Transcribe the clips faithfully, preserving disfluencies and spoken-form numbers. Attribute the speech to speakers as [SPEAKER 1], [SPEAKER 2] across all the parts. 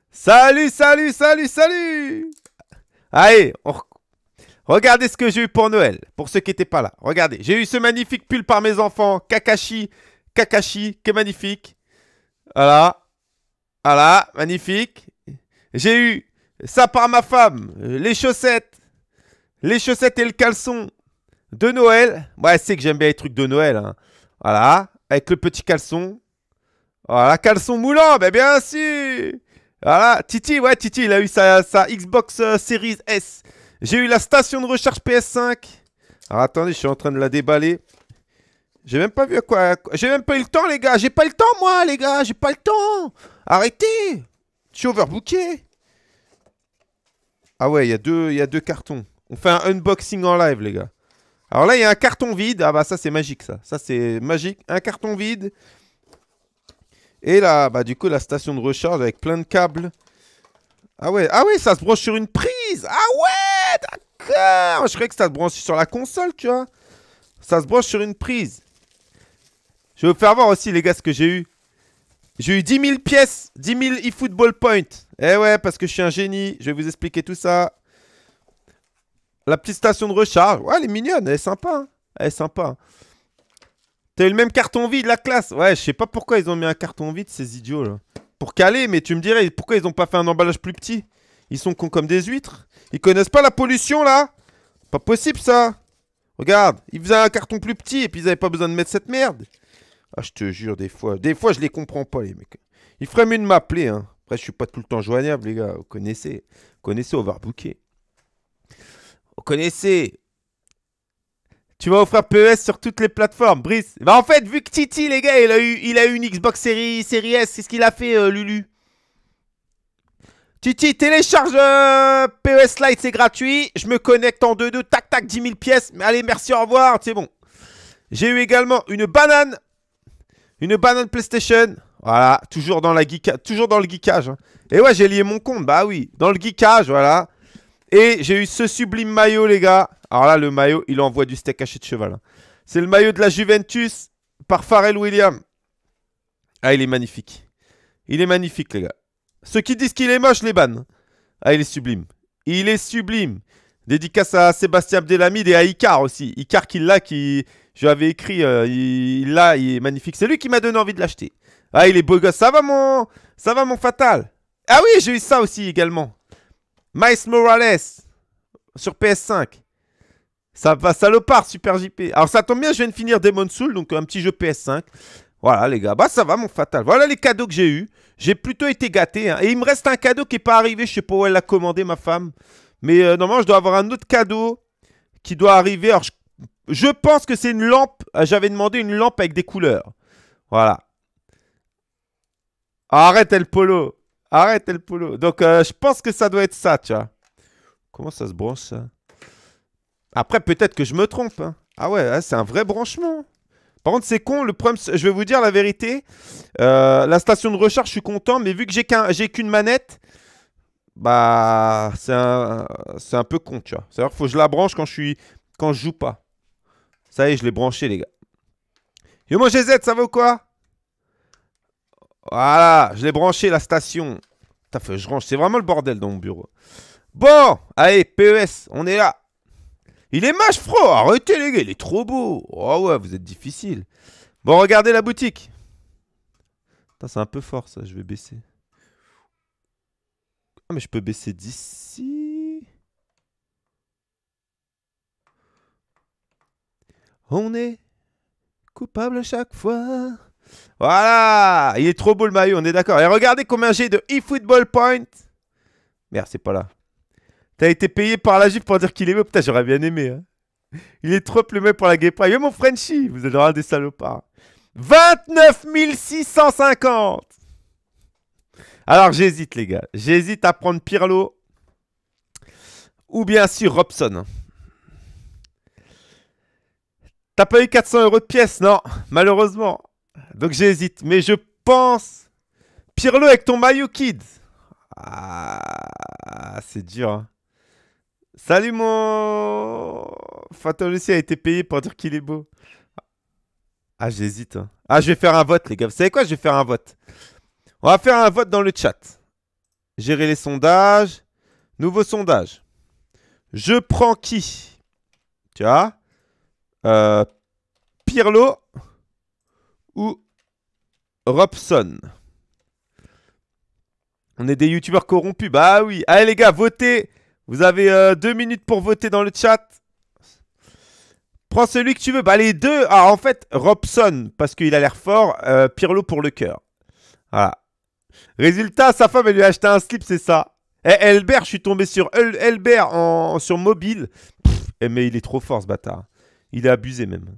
[SPEAKER 1] Salut, salut, salut, salut. Allez, on re- regardez ce que j'ai eu pour Noël. Pour ceux qui n'étaient pas là. Regardez, j'ai eu ce magnifique pull par mes enfants. Kakashi, Kakashi, qui est magnifique. Voilà, voilà, magnifique. J'ai eu ça par ma femme. euh, Les chaussettes. Les chaussettes et le caleçon de Noël. Ouais, c'est que j'aime bien les trucs de Noël, hein. Voilà, avec le petit caleçon. Voilà, caleçon moulant, ben bien sûr. Voilà, Titi, ouais, Titi, il a eu sa, sa Xbox euh, Series S. J'ai eu la station de recharge P S cinq. Alors attendez, je suis en train de la déballer. J'ai même pas vu à quoi. J'ai même pas eu le temps, les gars. J'ai pas eu le temps, moi, les gars. J'ai pas le temps. Arrêtez. Je suis overbooké. Ah ouais, il y a deux, il y a deux cartons. On fait un unboxing en live, les gars. Alors là, il y a un carton vide. Ah bah ça, c'est magique, ça. Ça, c'est magique. Un carton vide. Et là, bah du coup, la station de recharge avec plein de câbles. Ah ouais, ah ouais, ça se branche sur une prise. Ah ouais, d'accord. Je croyais que ça se branche sur la console, tu vois. Ça se branche sur une prise. Je vais vous faire voir aussi, les gars, ce que j'ai eu. J'ai eu dix mille pièces, dix mille eFootball Points. Eh ouais, parce que je suis un génie. Je vais vous expliquer tout ça. La petite station de recharge. Ouais, elle est mignonne, elle est sympa, hein. Elle est sympa, hein. T'as eu le même carton vide, la classe. Ouais, je sais pas pourquoi ils ont mis un carton vide, ces idiots, là. Pour caler, mais tu me dirais, pourquoi ils ont pas fait un emballage plus petit? Ils sont cons comme des huîtres. Ils connaissent pas la pollution, là? Pas possible, ça. Regarde, ils faisaient un carton plus petit et puis ils avaient pas besoin de mettre cette merde. Ah, je te jure, des fois. Des fois, je les comprends pas, les mecs. Il ferait mieux de m'appeler, hein. Après, je suis pas tout le temps joignable, les gars. Vous connaissez. Vous connaissez Overbooké. Vous connaissez. Tu vas offrir P E S sur toutes les plateformes, Brice. Bah en fait, vu que Titi, les gars, il a eu, il a eu une Xbox Series, Series S, c'est ce qu'il a fait, euh, Lulu. Titi, télécharge euh, P E S Lite, c'est gratuit. Je me connecte en deux deux, tac tac, dix mille pièces. Mais allez, merci, au revoir, c'est bon. J'ai eu également une banane. Une banane PlayStation. Voilà, toujours dans, la geeka, toujours dans le geekage, hein. Et ouais, j'ai lié mon compte, bah oui, dans le geekage, voilà. Et j'ai eu ce sublime maillot, les gars. Alors là, le maillot, il envoie du steak haché de cheval, hein. C'est le maillot de la Juventus par Pharrell Williams. Ah, il est magnifique. Il est magnifique, les gars. Ceux qui disent qu'il est moche, les bannes. Ah, il est sublime. Il est sublime. Dédicace à Sébastien Abdelhamid et à Icar aussi. Icar qui l'a, qui... Je lui avais écrit, euh, il l'a, il est magnifique. C'est lui qui m'a donné envie de l'acheter. Ah, il est beau gosse. Ça va, mon... Ça va, mon Fatal. Ah oui, j'ai eu ça aussi, également. Miles Morales. Sur P S cinq. Ça va, salopard, Super J P. Alors, ça tombe bien, je viens de finir Demon's Souls, donc un petit jeu P S cinq. Voilà, les gars. Bah, ça va, mon Fatal. Voilà les cadeaux que j'ai eus. J'ai plutôt été gâté, hein. Et il me reste un cadeau qui n'est pas arrivé. Je sais pas où elle l'a commandé, ma femme. Mais euh, normalement, je dois avoir un autre cadeau qui doit arriver. Alors, je, je pense que c'est une lampe. Euh, J'avais demandé une lampe avec des couleurs. Voilà. Arrête, El Polo. Arrête, El Polo. Donc, euh, je pense que ça doit être ça, tu vois. Comment ça se branche, ça? Après, peut-être que je me trompe, hein. Ah ouais, ah, c'est un vrai branchement. Par contre, c'est con. Le problème, je vais vous dire la vérité. Euh, la station de recharge, je suis content. Mais vu que j'ai qu'un, j'ai qu'une manette, bah, c'est un, c'est un peu con, tu vois. C'est-à-dire qu'il faut que je la branche quand je suis, quand je joue pas. Ça y est, je l'ai branché, les gars. Yo, mon G Z, ça va ou quoi? Voilà, je l'ai branché, la station. Putain, faut que je range. C'est vraiment le bordel dans mon bureau. Bon, allez, P E S, on est là. Il est moche, fro. Arrêtez, les gars, il est trop beau. Oh ouais, vous êtes difficile. Bon, regardez la boutique. Putain, c'est un peu fort, ça. Je vais baisser. Ah, mais je peux baisser d'ici. On est coupable à chaque fois. Voilà. Il est trop beau, le maillot, on est d'accord. Et regardez combien j'ai de eFootball Point. Merde, c'est pas là. T'as été payé par la Juve pour dire qu'il est beau. Putain, j'aurais bien aimé, hein. Il est trop plumé pour la Gay Pride. Yo, mon Frenchie, vous êtes vraiment des salopards. vingt-neuf mille six cent cinquante. Alors, j'hésite, les gars. J'hésite à prendre Pirlo. Ou bien sûr, Robson. T'as pas eu quatre cents euros de pièces? Non, malheureusement. Donc, j'hésite. Mais je pense... Pirlo avec ton maillot, kid. Ah, c'est dur, hein. Salut, mon... Fatal aussi a été payé pour dire qu'il est beau. Ah, j'hésite, hein. Ah, je vais faire un vote, les gars. Vous savez quoi? Je vais faire un vote. On va faire un vote dans le chat. Gérer les sondages. Nouveau sondage. Je prends qui? Tu vois euh, Pirlo ou Robson? On est des youtubeurs corrompus. Bah oui. Allez les gars, votez. Vous avez euh, deux minutes pour voter dans le chat. Prends celui que tu veux. Bah les deux. Ah en fait, Robson parce qu'il a l'air fort. Euh, Pirlo pour le cœur. Voilà. Résultat, sa femme elle lui a acheté un slip, c'est ça. Eh, Elbert, je suis tombé sur El Elbert en, sur mobile. Pff, eh, mais il est trop fort ce bâtard. Il est abusé même.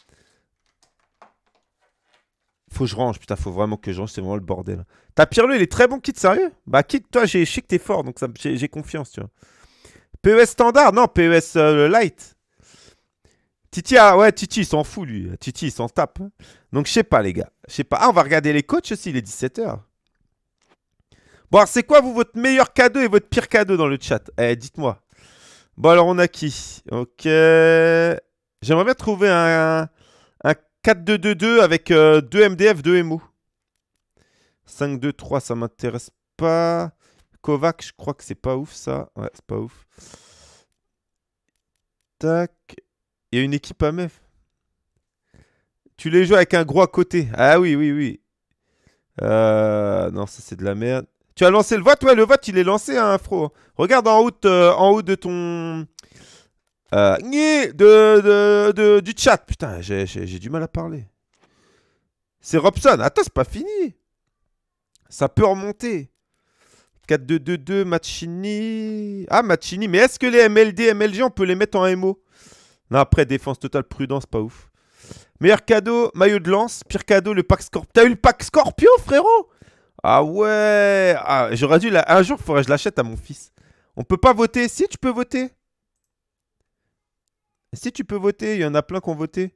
[SPEAKER 1] Faut que je range, putain, faut vraiment que je range, c'est vraiment le bordel. T'as Pirlo, il est très bon, Kit, sérieux? Bah, Kit, toi, je sais que t'es fort, donc j'ai confiance, tu vois. P E S standard? Non, P E S euh, light. Titi, ah ouais, Titi, il s'en fout, lui. Titi, il s'en tape. Donc, je sais pas, les gars. Je sais pas. Ah, on va regarder les coachs aussi, il est dix-sept heures. Bon, alors, c'est quoi, vous, votre meilleur cadeau et votre pire cadeau dans le chat? Eh, dites-moi. Bon, alors, on a qui? Ok. J'aimerais bien trouver un... un quatre deux deux deux avec euh, deux M D F, deux M O. cinq deux trois, ça m'intéresse pas. Kovac, je crois que c'est pas ouf ça. Ouais, c'est pas ouf. Tac. Il y a une équipe à Mef. Tu les joues avec un gros à côté. Ah oui, oui, oui. Euh, non, ça c'est de la merde. Tu as lancé le vote? Ouais, le vote il est lancé, hein, Fro. Regarde en haut, euh, en haut de ton... Euh, de, de, de, du chat. Putain, j'ai du mal à parler. C'est Robson. Attends, c'est pas fini. Ça peut remonter. quatre deux deux deux, Machini. Ah, Machini. Mais est-ce que les M L D, M L G, on peut les mettre en M O? Non, après, défense totale, prudence, pas ouf. Meilleur cadeau, maillot de lance. Pire cadeau, le pack Scorpio. T'as eu le pack Scorpio, frérot? Ah ouais. Ah, j'aurais dû... La... Un jour, il faudrait que je l'achète à mon fils. On peut pas voter. Si, tu peux voter. Si tu peux voter, il y en a plein qui ont voté.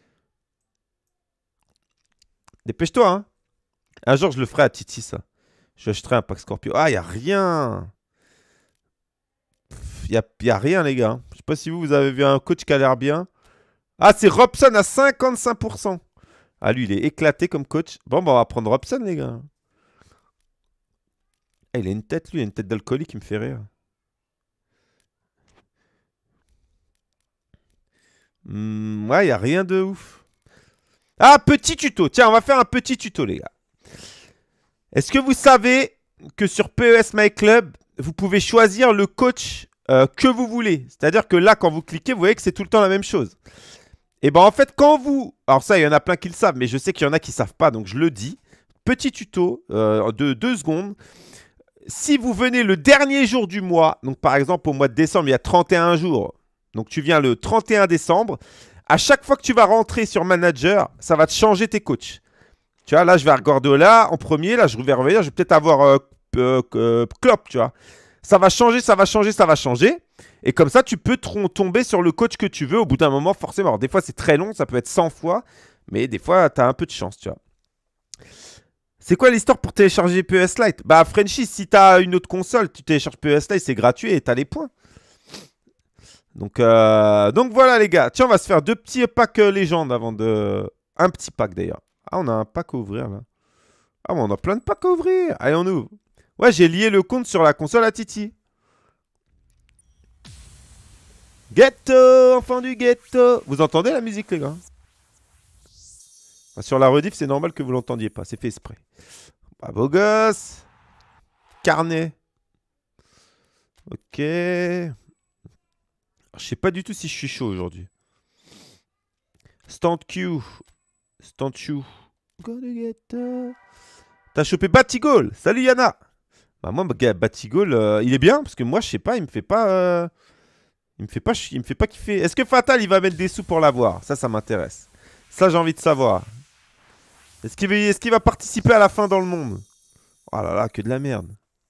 [SPEAKER 1] Dépêche-toi, hein. Un jour, je le ferai à Titi, ça. Je achèterai un pack Scorpio. Ah, il n'y a rien. Il n'y a, y a rien, les gars. Je sais pas si vous, vous avez vu un coach qui a l'air bien. Ah, c'est Robson à cinquante-cinq pour cent. Ah, lui, il est éclaté comme coach. Bon, bah, on va prendre Robson, les gars. Ah, il a une tête, lui. Il a une tête d'alcoolique qui me fait rire. Mmh, ouais, il n'y a rien de ouf. Ah, petit tuto. Tiens, on va faire un petit tuto, les gars. Est-ce que vous savez que sur P E S My Club, vous pouvez choisir le coach euh, que vous voulez? C'est-à-dire que là, quand vous cliquez, vous voyez que c'est tout le temps la même chose. Et bien, en fait, quand vous... Alors ça, il y en a plein qui le savent, mais je sais qu'il y en a qui ne savent pas, donc je le dis. Petit tuto euh, de deux secondes. Si vous venez le dernier jour du mois, donc par exemple au mois de décembre, il y a trente et un jours. Donc tu viens le trente et un décembre. À chaque fois que tu vas rentrer sur Manager, ça va te changer tes coachs. Tu vois, là, je vais regarder là en premier. Là, je vais revenir. Je vais peut-être avoir euh, euh, euh, Klopp, tu vois. Ça va changer, ça va changer, ça va changer. Et comme ça, tu peux tomber sur le coach que tu veux au bout d'un moment, forcément. Alors, des fois, c'est très long. Ça peut être cent fois. Mais des fois, tu as un peu de chance, tu vois. C'est quoi l'histoire pour télécharger P E S Lite? Bah, Frenchy, si tu as une autre console, tu télécharges P E S Lite, c'est gratuit et tu as les points. Donc, euh, donc voilà, les gars. Tiens, on va se faire deux petits packs euh, légendes avant de... Un petit pack, d'ailleurs. Ah, on a un pack à ouvrir, là. Ah, mais on a plein de packs à ouvrir. Allez, on ouvre. Ouais, j'ai lié le compte sur la console à Titi. Ghetto, enfant du ghetto. Vous entendez la musique, les gars? Enfin, sur la rediff, c'est normal que vous l'entendiez pas. C'est fait exprès. Bah, beau gosse. Carnet. Ok. Je sais pas du tout si je suis chaud aujourd'hui. Stand Q. Stand Q. T'as chopé Batigol. Salut Yana. Bah moi, Batigol, euh, il est bien parce que moi, je sais pas, il me fait pas, euh, il me fait pas, il me fait pas kiffer. Est-ce que Fatal, il va mettre des sous pour l'avoir? Ça, ça m'intéresse. Ça, j'ai envie de savoir. Est-ce qu'il va, est-ce qu'il va participer à la fin dans le monde? Oh là là, que de la merde.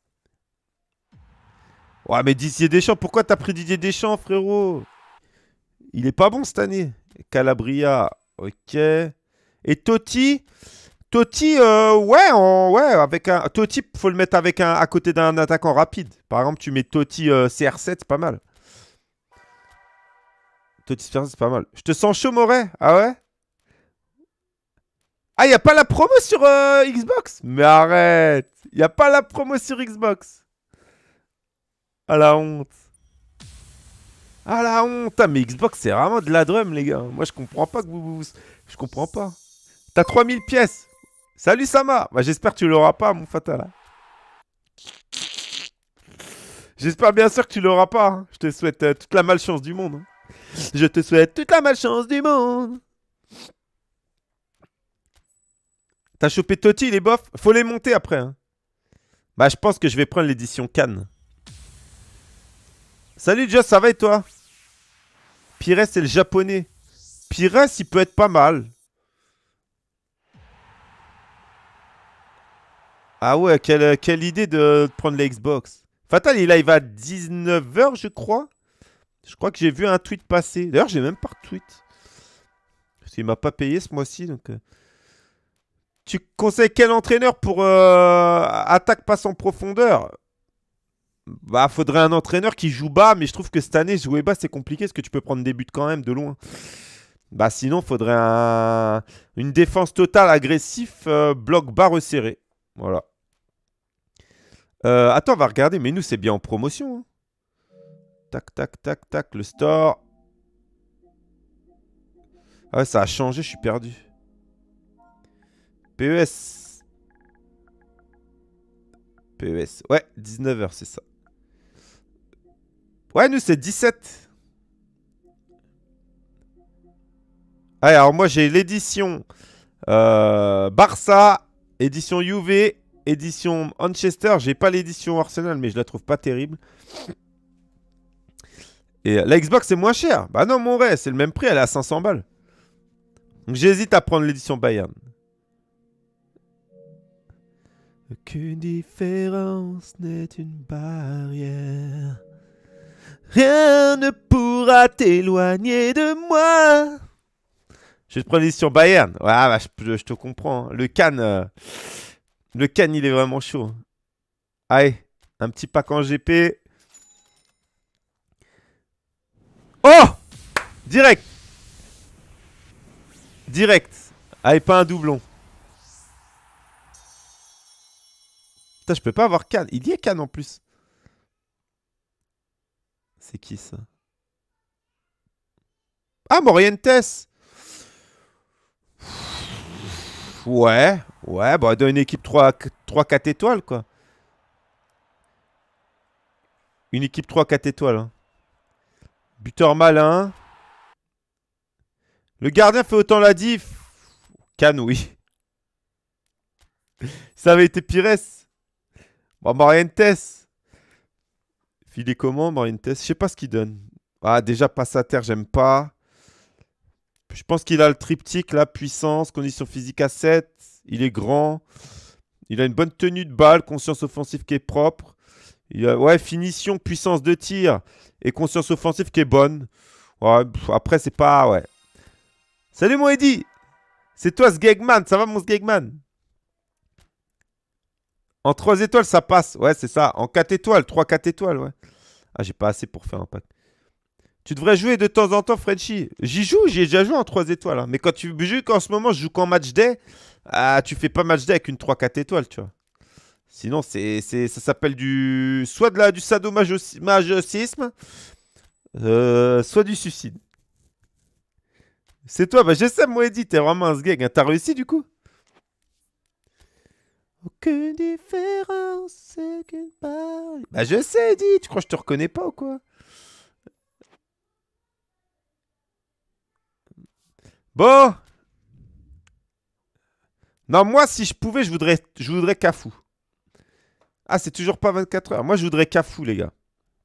[SPEAKER 1] Ouais, mais Didier Deschamps, pourquoi t'as pris Didier Deschamps, frérot? Il est pas bon cette année. Calabria, ok. Et Totti, Totti, euh, ouais, en, ouais, avec un Totti, faut le mettre avec un à côté d'un attaquant rapide. Par exemple, tu mets Totti euh, C R sept, c'est pas mal. Totti C R sept, c'est pas mal. Je te sens chaud, Moret. Ah ouais? Ah, y a pas la promo sur euh, Xbox? Mais arrête, y a pas la promo sur Xbox. Ah la honte. Ah la honte. Ah, mais Xbox, c'est vraiment de la drum, les gars. Moi, je comprends pas que vous... vous- Je comprends pas. T'as trois mille pièces. Salut, Sama. Bah, j'espère que tu l'auras pas, mon fatal. J'espère bien sûr que tu l'auras pas. Hein. Je te souhaite euh, toute la malchance du monde. Hein. Je te souhaite toute la malchance du monde. T'as chopé Totti, les bofs? Faut les monter après. Hein. Bah, je pense que je vais prendre l'édition Cannes. Salut, Joss, ça va et toi? Pires, c'est le japonais. Pires, il peut être pas mal. Ah ouais, quelle, quelle idée de prendre la Xbox. Fatal, il live à dix-neuf heures, je crois. Je crois que j'ai vu un tweet passer. D'ailleurs, j'ai même pas de tweet. Parce qu'il m'a pas payé ce mois-ci. Donc, euh... Tu conseilles quel entraîneur pour euh, attaque passe en profondeur? Bah, faudrait un entraîneur qui joue bas. Mais je trouve que cette année, jouer bas, c'est compliqué. Parce que tu peux prendre des buts quand même de loin. Bah, sinon, faudrait un... une défense totale agressif, euh, bloc bas resserré. Voilà. Euh, attends, on va regarder. Mais nous, c'est bien en promotion. Hein. Tac, tac, tac, tac. Le store. Ah ouais, ça a changé, je suis perdu. P E S. P E S. Ouais, dix-neuf heures, c'est ça. Ouais, nous, c'est dix-sept. Ah, alors moi, j'ai l'édition euh, Barça, édition Juve, édition Manchester. J'ai pas l'édition Arsenal, mais je la trouve pas terrible. Et la Xbox, c'est moins cher. Bah non, mon vrai, c'est le même prix, elle est à cinq cents balles. Donc j'hésite à prendre l'édition Bayern. Aucune différence n'est une barrière. Rien ne pourra t'éloigner de moi. Je vais te prendre l'édition Bayern. Ouais, bah, je, je te comprends. Hein. Le Cannes, euh, le Cannes, il est vraiment chaud. Allez, un petit pack en G P. Oh! Direct. Direct. Allez, pas un doublon. Putain, je peux pas avoir Cannes. Il y a Cannes en plus. C'est qui ça? Ah, Morientes. Ouais, ouais, bah dans une équipe trois quatre étoiles, quoi. Une équipe trois quatre étoiles. Hein. Buteur malin. Le gardien fait autant la diff. Cannes, oui. Ça avait été Pires. Bon, Morientes. Filet comment, Morientes? Je sais pas ce qu'il donne. Ah, déjà, passe à terre, j'aime pas. Je pense qu'il a le triptyque, là, puissance, condition physique à sept. Il est grand. Il a une bonne tenue de balle, conscience offensive qui est propre. Il a, ouais, finition, puissance de tir et conscience offensive qui est bonne. Ouais, pff, après, c'est pas... Ouais. Salut, mon Eddy. C'est toi, Sgegman. Ça va, mon Sgegman? En trois étoiles, ça passe. Ouais, c'est ça. En quatre étoiles, trois quatre étoiles, ouais. Ah, j'ai pas assez pour faire un pack. Tu devrais jouer de temps en temps, Frenchy. J'y joue, j'ai déjà joué en trois étoiles. Hein. Mais quand tu joues qu'en ce moment, je joue qu'en match day. Ah, tu fais pas match day avec une trois quatre étoiles, tu vois. Sinon, c'est, c'est, ça s'appelle du soit de la, du sadomasochisme, euh, soit du suicide. C'est toi, bah je sais, moi, Eddy, t'es vraiment un sgeg. Hein. T'as réussi, du coup? Aucune différence, c'est qu'une parole. Bah je sais, Eddy. Tu crois que je te reconnais pas ou quoi? Bon. Non, moi, si je pouvais, je voudrais, je voudrais Cafou. Ah, c'est toujours pas vingt-quatre heures. Moi, je voudrais Cafou, les gars.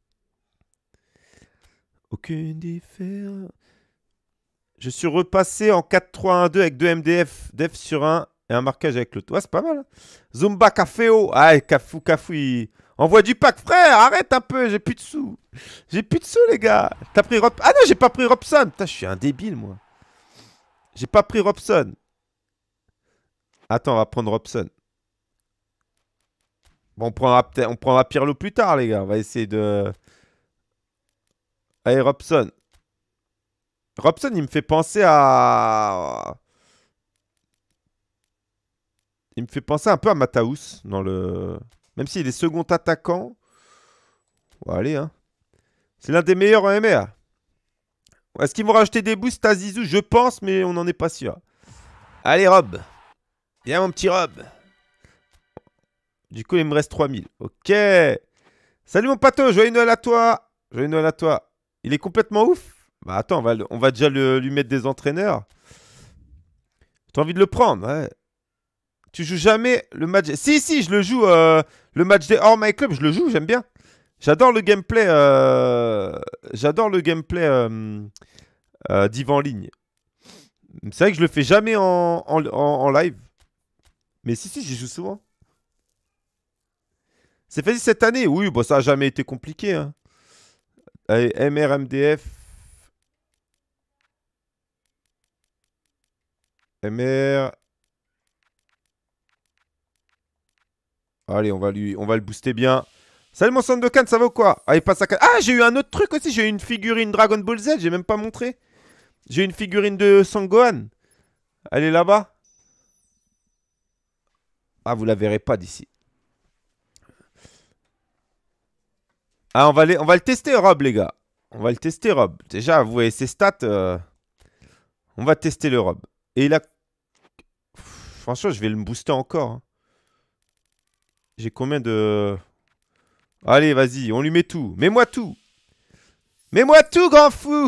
[SPEAKER 1] Aucune différence. Je suis repassé en quatre trois un deux avec deux M D F, def sur un et un marquage avec l'autre. Ouais, c'est pas mal. Hein. Zumba Caféo. Ah, Cafou, Cafou, il... Envoie du pack, frère. Arrête un peu, j'ai plus de sous. J'ai plus de sous, les gars. T'as pris Rob... Ah non, j'ai pas pris Robson. Putain, je suis un débile, moi. J'ai pas pris Robson. Attends, on va prendre Robson. Bon, on prendra, on prendra Pirlo plus tard, les gars. On va essayer de... Allez, Robson. Robson, il me fait penser à... Il me fait penser un peu à Mataus dans le... Même s'il est second attaquant. Bon, allez, hein. C'est l'un des meilleurs en M R. Est-ce qu'ils vont rajouter des boosts à Zizou? Je pense, mais on n'en est pas sûr. Allez, Rob. Viens, mon petit Rob. Du coup, il me reste trois mille. Ok. Salut, mon pato. Joyeux Noël à toi. Joyeux Noël à toi. Il est complètement ouf. Bah, attends, on va, on va déjà le, lui mettre des entraîneurs. T'as envie de le prendre? Ouais. Tu joues jamais le match... Si, si, je le joue. Euh, le match des Hors My Club, je le joue, j'aime bien. J'adore le gameplay. Euh... J'adore le gameplay euh... euh, d'Yves en ligne. C'est vrai que je le fais jamais en, en, en, en live. Mais si, si, j'y joue souvent. C'est facile cette année? Oui, bon, ça n'a jamais été compliqué. Hein. Allez, M R M D F. M R. Allez, on va, lui, on va le booster bien. Salut mon Sandokan, ça va ou quoi? Allez, passe à... Ah, j'ai eu un autre truc aussi. J'ai eu une figurine Dragon Ball Z. J'ai même pas montré. J'ai une figurine de Sangohan. Elle est là-bas. Ah, vous la verrez pas d'ici. Ah, on va, les... on va le tester, Rob, les gars. On va le tester, Rob. Déjà, vous voyez ses stats. Euh... On va tester le Rob. Et il a... Franchement, je vais le booster encore. Hein. J'ai combien de... Allez, vas-y, on lui met tout. Mets-moi tout. Mets-moi tout, grand fou.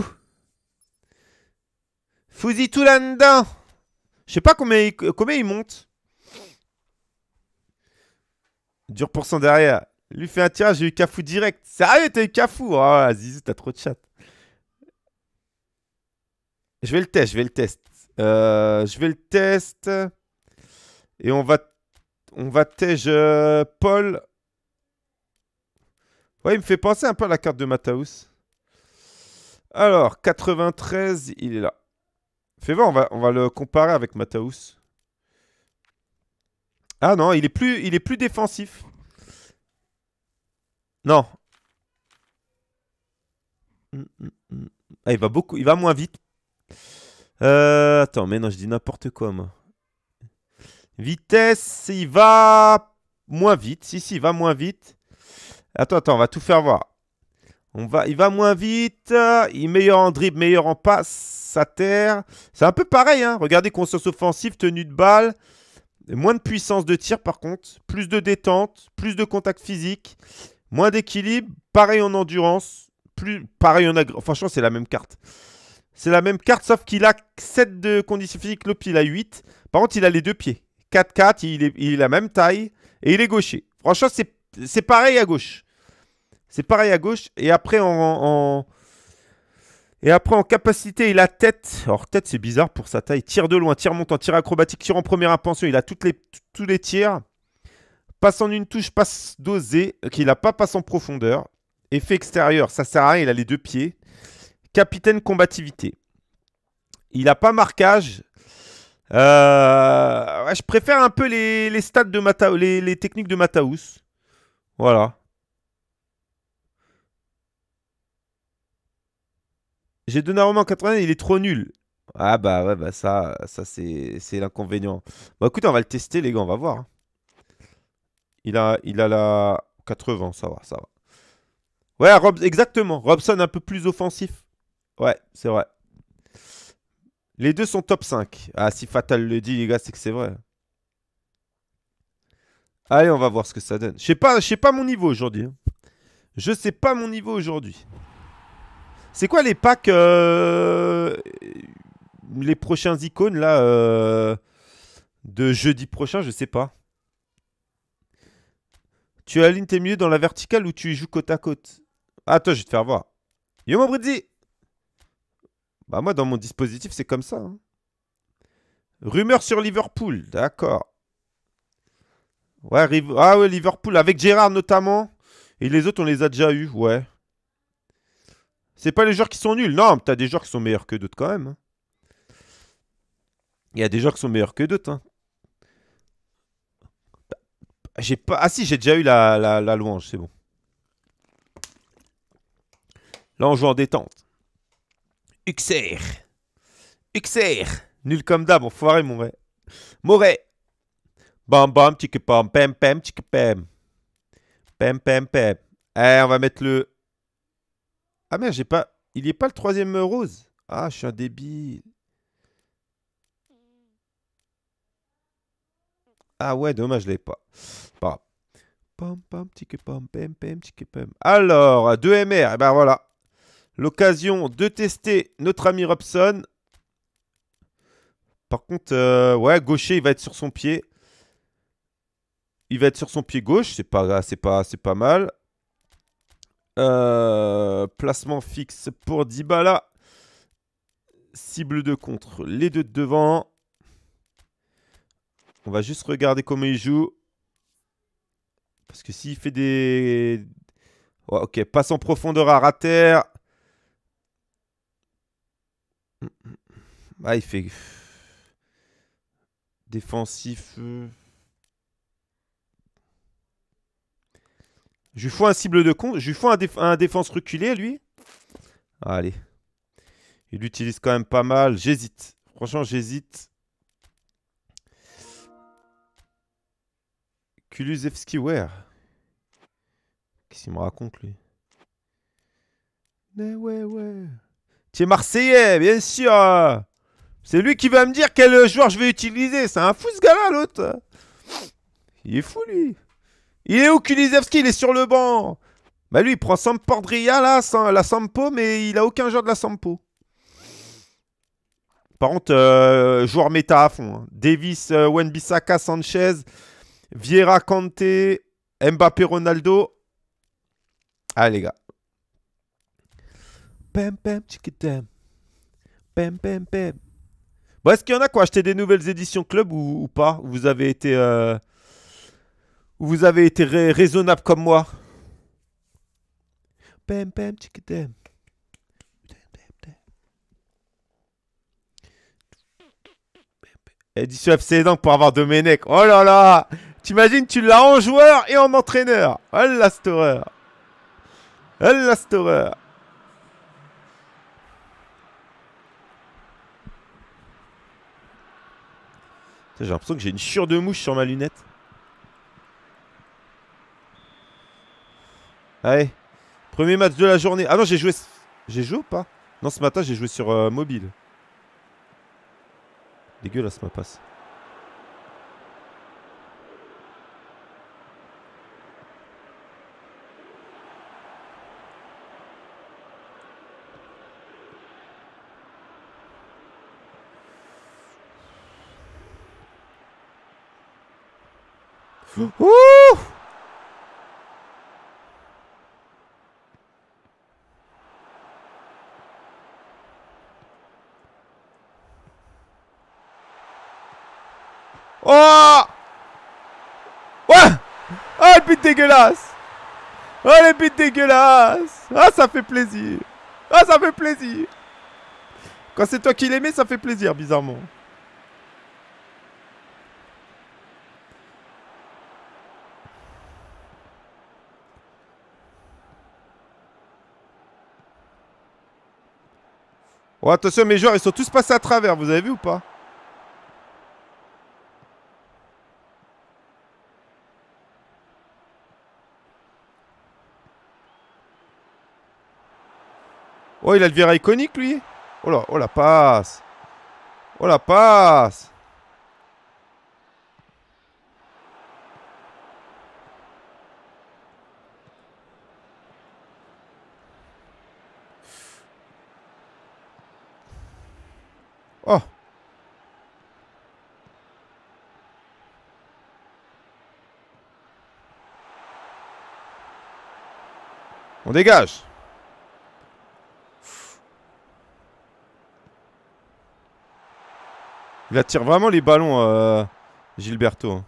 [SPEAKER 1] Fous-y tout là-dedans. Je sais pas combien il, combien il monte. Dur pour son derrière. Lui fait un tirage, j'ai eu Cafou direct. Sérieux, t'as eu Cafou? Oh, vas-y, t'as trop de chat. Je vais le test, je vais le test. Euh, je vais le test. Et on va... On va tège euh, Paul. Ouais, il me fait penser un peu à la carte de Mataus. Alors, quatre-vingt-treize, il est là. Fais voir, on va, on va le comparer avec Mataus. Ah non, il est plus, il est plus défensif. Non. Ah, il va beaucoup, il va moins vite. Euh, attends, mais non, je dis n'importe quoi, moi. Vitesse, il va moins vite. Si, si, il va moins vite. Attends, attends, on va tout faire voir. On va, il va moins vite. Il est meilleur en dribble, meilleur en passe à terre. C'est un peu pareil, hein. Regardez, conscience offensive, tenue de balle. Moins de puissance de tir, par contre. Plus de détente, plus de contact physique. Moins d'équilibre. Pareil en endurance. Plus, pareil en agro. Franchement, c'est la même carte. C'est la même carte, sauf qu'il a sept de conditions physiques. L'autre, il a huit. Par contre, il a les deux pieds. quatre quatre, il est, il est la même taille. Et il est gaucher. Franchement, c'est pareil à gauche. C'est pareil à gauche. Et après, en, en... Et après, en capacité, il a tête. Alors, tête, c'est bizarre pour sa taille. Tir de loin, tir montant, tir acrobatique, tir en première intention. Il a toutes les, tous les tirs. Passe en une touche, passe dosée. Qu'il n'a pas passe en profondeur. Effet extérieur, ça sert à rien. Il a les deux pieds. Capitaine combativité. Il n'a pas marquage. Euh... Ouais, je préfère un peu les, les stats de Mataus, les, les techniques de Mataus. Voilà. J'ai donné un roman en quatre-vingts, il est trop nul. Ah bah ouais, bah ça, ça c'est l'inconvénient. Bah écoute, on va le tester les gars, on va voir. Hein. Il a, il a la quatre-vingts, ça va, ça va. Ouais, Rob... exactement. Robson un peu plus offensif. Ouais, c'est vrai. Les deux sont top cinq. Ah, si Fatal le dit, les gars, c'est que c'est vrai. Allez, on va voir ce que ça donne. Je sais pas, je sais pas mon niveau aujourd'hui. Hein. Je sais pas mon niveau aujourd'hui. C'est quoi les packs euh, les prochains icônes là euh, de jeudi prochain? Je sais pas. Tu alignes tes milieux dans la verticale ou tu joues côte à côte? Attends, je vais te faire voir. Yo mon Bridzi. Bah moi dans mon dispositif c'est comme ça. Hein. Rumeur sur Liverpool, d'accord. Ouais, ah ouais, Liverpool avec Gérard notamment. Et les autres on les a déjà eus, ouais. C'est pas les joueurs qui sont nuls. Non, t'as des joueurs qui sont meilleurs que d'autres quand même. Hein. Il y a des joueurs qui sont meilleurs que d'autres. Hein. J'ai pas... Ah si, j'ai déjà eu la, la, la louange, c'est bon. Là, on joue en détente. Uxer. Uxer. Nul comme d'hab, enfoiré, mon vrai. Moret. Bam bam, tic pam, pam pam, tic pam. Pam pam pam. Eh, on va mettre le... Ah merde, j'ai pas... Il y est pas le troisième euh, rose. Ah, je suis un débile. Ah ouais, dommage, je l'ai pas. Pas grave. Pam, pam, tique, pam, pam, pam, tique, pam. Alors, deux M R. Et ben voilà. L'occasion de tester notre ami Robson. Par contre, euh, ouais, gaucher, il va être sur son pied. Il va être sur son pied gauche. C'est pas, c'est pas, c'est pas mal. Euh, placement fixe pour Dybala. Cible de contre, les deux de devant. On va juste regarder comment il joue. Parce que s'il fait des... Ouais, ok, passe en profondeur à Rater. Ah, il fait... Défensif. euh. Je lui fous un cible de contre. Je lui fous un, déf un défense reculé, lui. Allez. Il l'utilise quand même pas mal. J'hésite. Franchement, j'hésite. Kulusevski, ouais. Qu'est-ce qu'il me raconte, lui? Mais ouais, ouais. Tu es Marseillais, bien sûr. C'est lui qui va me dire quel joueur je vais utiliser. C'est un fou, ce gars-là, l'autre. Il est fou, lui. Il est où, Kulusevski? Il est sur le banc. Bah, lui, il prend Sampdoria, là, la Sampo, mais il a aucun joueur de la Sampo. Par contre, euh, joueur méta à fond. Hein. Davis, euh, Wan-Bissaka, Sanchez, Vieira, Kanté, Mbappé, Ronaldo. Ah, les gars. Pam, pam, tchikitam. Pam, pam, pam. Bon, est-ce qu'il y en a qui ont acheté des nouvelles éditions club ou, ou pas? Ou vous avez été, euh, ou vous avez été ra raisonnable comme moi? Pam, pam, tchikitam. Édition F C donc pour avoir Domenech. Oh là là! T'imagines, tu l'as en joueur et en entraîneur. Oh la cette horreur. Oh la cette horreur. J'ai l'impression que j'ai une chure de mouche sur ma lunette. Allez. Premier match de la journée. Ah non, j'ai joué... J'ai joué ou pas? Non, ce matin, j'ai joué sur euh, mobile. Dégueulasse ma passe. Ouh! Oh! Ouais! Oh, le but dégueulasse! Oh, le but dégueulasse! Ah, ça fait plaisir! Ah, ça fait plaisir! Quand c'est toi qui l'aimais, ça fait plaisir, bizarrement. Oh, attention, mes joueurs, ils sont tous passés à travers, vous avez vu ou pas? Oh, il a le virage iconique, lui. Oh là, oh la passe. Oh la passe. Oh. On dégage. Il attire vraiment les ballons, euh, Gilberto.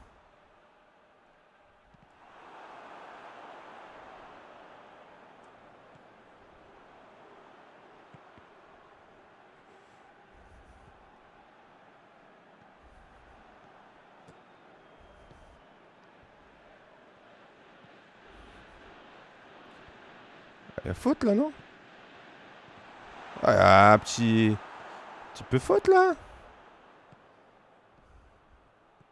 [SPEAKER 1] Il y a faute là, non? Ah, un petit... petit peu faute là.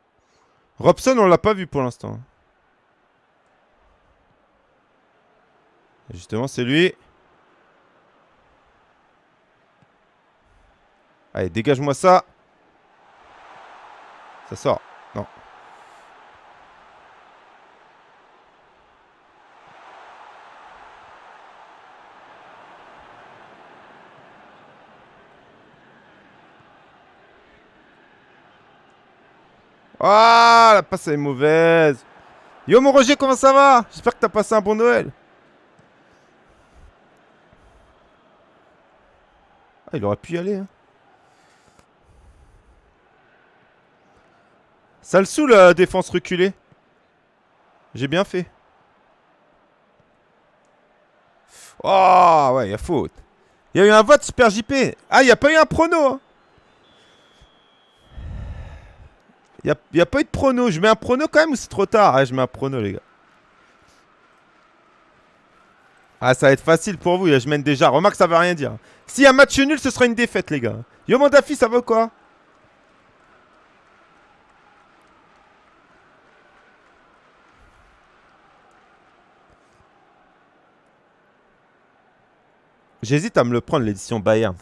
[SPEAKER 1] Robson, on l'a pas vu pour l'instant. Justement, c'est lui. Allez, dégage-moi ça. Ça sort. Non. Ah, la passe elle est mauvaise. Yo mon Roger, comment ça va? J'espère que t'as passé un bon Noël. Ah, il aurait pu y aller. Hein. Ça le saoule la défense reculée. J'ai bien fait. Oh, ouais, il y a faute. Il y a eu un vote Super J P. Ah, il n'y a pas eu un prono. Hein. Il n'y a, a pas eu de prono. Je mets un prono quand même ou c'est trop tard? Ah, je mets un prono, les gars. Ah, ça va être facile pour vous. Je mène déjà. Remarque, ça veut rien dire. S'il y a match nul, ce sera une défaite, les gars. Yo, Mandafi, ça va quoi? J'hésite à me le prendre, l'édition Bayern.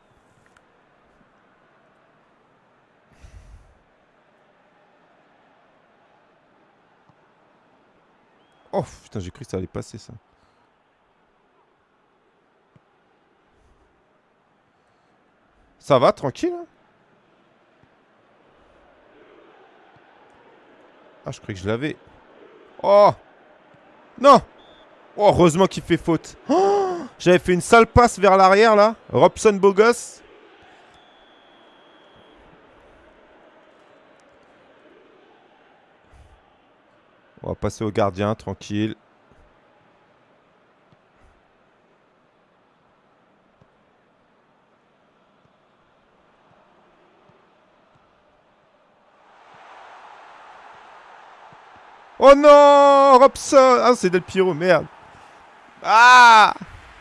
[SPEAKER 1] Oh, putain, j'ai cru que ça allait passer, ça. Ça va, tranquille hein. Ah, je croyais que je l'avais. Oh non. Oh, heureusement qu'il fait faute. Oh, j'avais fait une sale passe vers l'arrière, là. Robson, beau gosse. On va passer au gardien, tranquille. Oh non, Robson. Ah, c'est Del Piero, merde. Ah,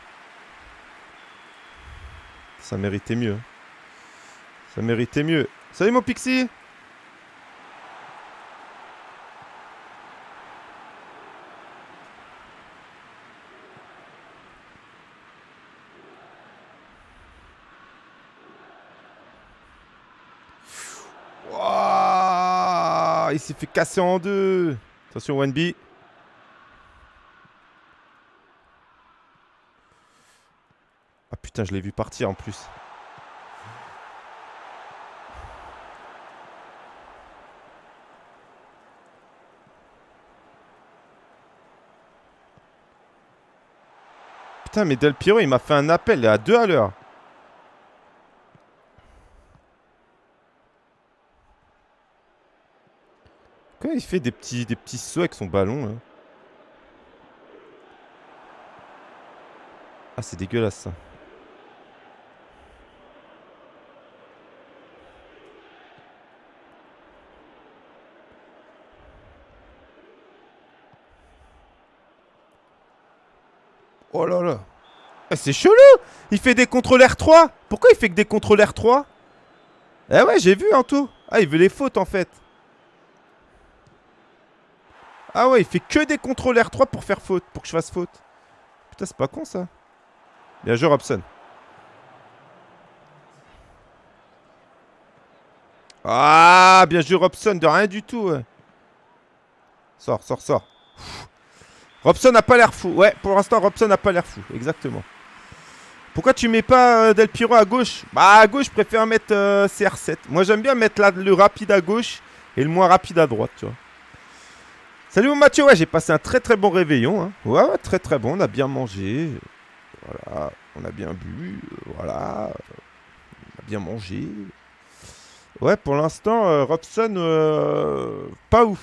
[SPEAKER 1] ça méritait mieux. Ça méritait mieux. Salut mon Pixie. Wow, il s'est fait casser en deux. Attention, one B. Ah putain, je l'ai vu partir en plus. Putain, mais Del Piero, il m'a fait un appel, il est à deux à l'heure. Comment il fait des petits, des petits sauts avec son ballon, là? Ah, c'est dégueulasse, ça. Oh là là. Ah, c'est chelou. Il fait des contrôles R trois. Pourquoi il fait que des contrôles R trois? Eh ouais, j'ai vu en tout. Ah, il veut les fautes, en fait. Ah ouais, il fait que des contrôles R trois pour faire faute. Pour que je fasse faute. Putain, c'est pas con, ça. Bien joué, Robson. Ah, bien joué, Robson. De rien du tout, ouais. Sors, sors, sors. Robson n'a pas l'air fou. Ouais, pour l'instant, Robson n'a pas l'air fou. Exactement. Pourquoi tu mets pas euh, Del Piero à gauche? Bah, à gauche, je préfère mettre euh, C R sept. Moi, j'aime bien mettre la, le rapide à gauche et le moins rapide à droite, tu vois. Salut mon Mathieu. Ouais, j'ai passé un très très bon réveillon. Hein. Ouais, ouais, très très bon. On a bien mangé. Voilà. On a bien bu. Euh, voilà. On a bien mangé. Ouais, pour l'instant, euh, Robson, euh, pas ouf.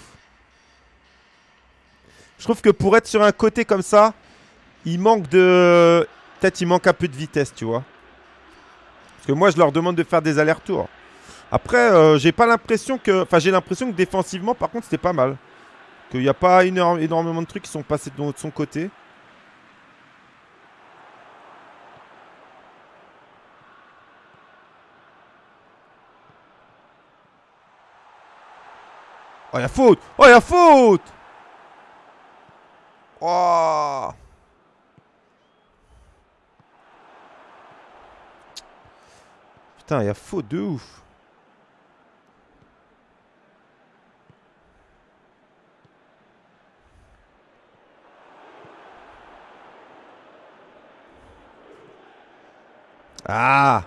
[SPEAKER 1] Je trouve que pour être sur un côté comme ça, il manque de... Peut-être il manque un peu de vitesse, tu vois. Parce que moi, je leur demande de faire des allers-retours. Après, euh, j'ai pas l'impression que... Enfin, j'ai l'impression que défensivement, par contre, c'était pas mal. Qu'il n'y a pas énorme, énormément de trucs qui sont passés de son côté. Oh, y'a faute! Oh, y'a faute! Oh! Putain, il y a faute de ouf. Ah!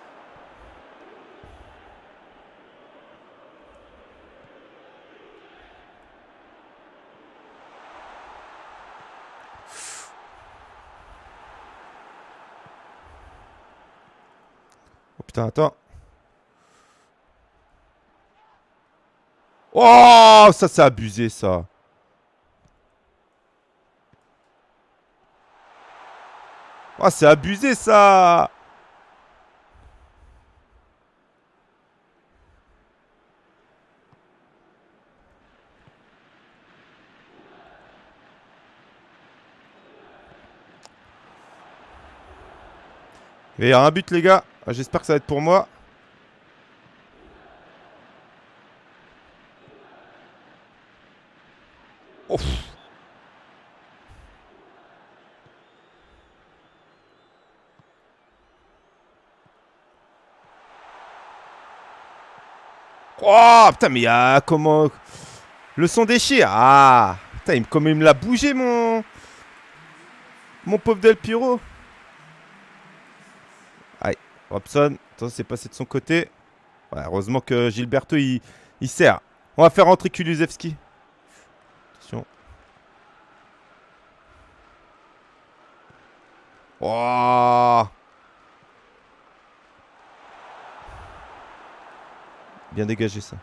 [SPEAKER 1] Oh putain, attends. Oh, ça c'est abusé ça. Oh, c'est abusé ça. Il y a un but les gars. J'espère que ça va être pour moi. Ouf. Oh putain, mais il y a comment... Le son déchire. Ah putain, il, comme il me l'a bougé mon... Mon pauvre Del Piro. Aïe, Robson. Attends, c'est passé de son côté. Ouais, heureusement que Gilberto il, il sert. On va faire rentrer Kulusevski. Attention. Oh. Bien dégagé ça.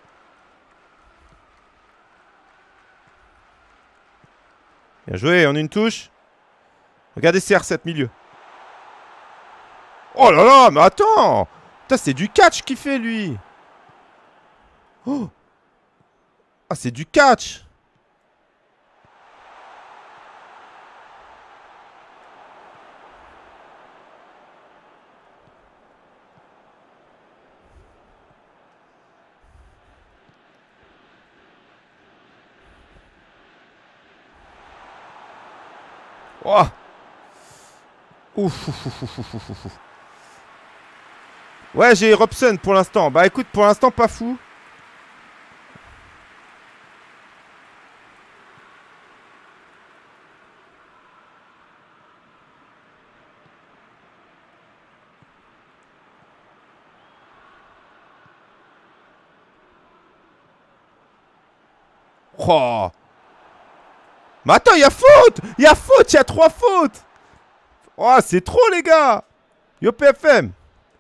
[SPEAKER 1] Bien joué, on a une touche. Regardez C R sept milieu. Oh là là, mais attends. Putain, c'est du catch qu'il fait lui. Oh. Ah, c'est du catch. Oh. Ouf, ouf, ouf, ouf, ouf, ouf, ouf. Ouais, j'ai Robson pour l'instant. Bah écoute, pour l'instant, pas fou. Oh. Mais attends, il y a faute. Il y a faute, il y a trois fautes. Oh, c'est trop les gars. Yo P F M.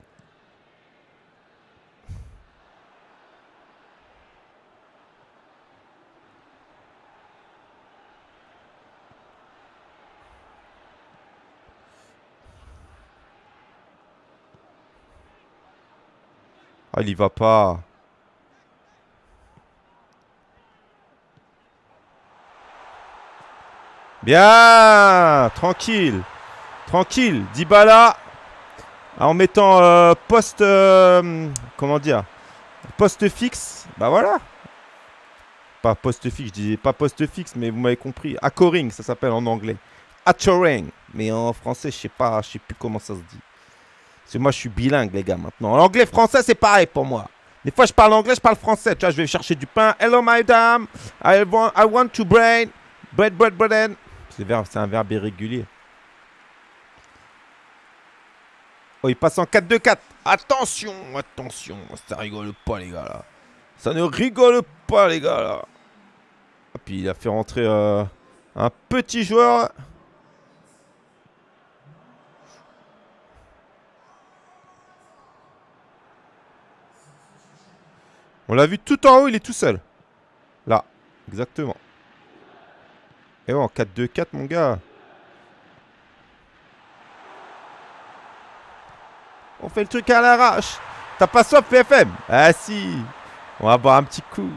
[SPEAKER 1] Ah, il y va pas. Bien. Tranquille. Tranquille. Dybala. En mettant euh, poste... Euh, comment dire? Poste fixe. Bah voilà. Pas poste fixe, je disais pas poste fixe, mais vous m'avez compris. Anchoring, ça s'appelle en anglais. Anchoring. Mais en français, je sais pas, je sais plus comment ça se dit. Parce que moi, je suis bilingue, les gars, maintenant. L'anglais, français, c'est pareil pour moi. Des fois, je parle anglais, je parle français. Tu vois, je vais chercher du pain. Hello, madam. I want, I want to bread. Bread, bread, bread. C'est un verbe irrégulier. Oh, il passe en quatre deux quatre. Attention, attention. Ça rigole pas, les gars, là. Ça ne rigole pas, les gars, là. Et puis, il a fait rentrer euh, un petit joueur. On l'a vu tout en haut, il est tout seul. Là, exactement. Et ouais, en quatre deux quatre, mon gars. On fait le truc à l'arrache. T'as pas soif, P F M? Ah si. On va boire un petit coup.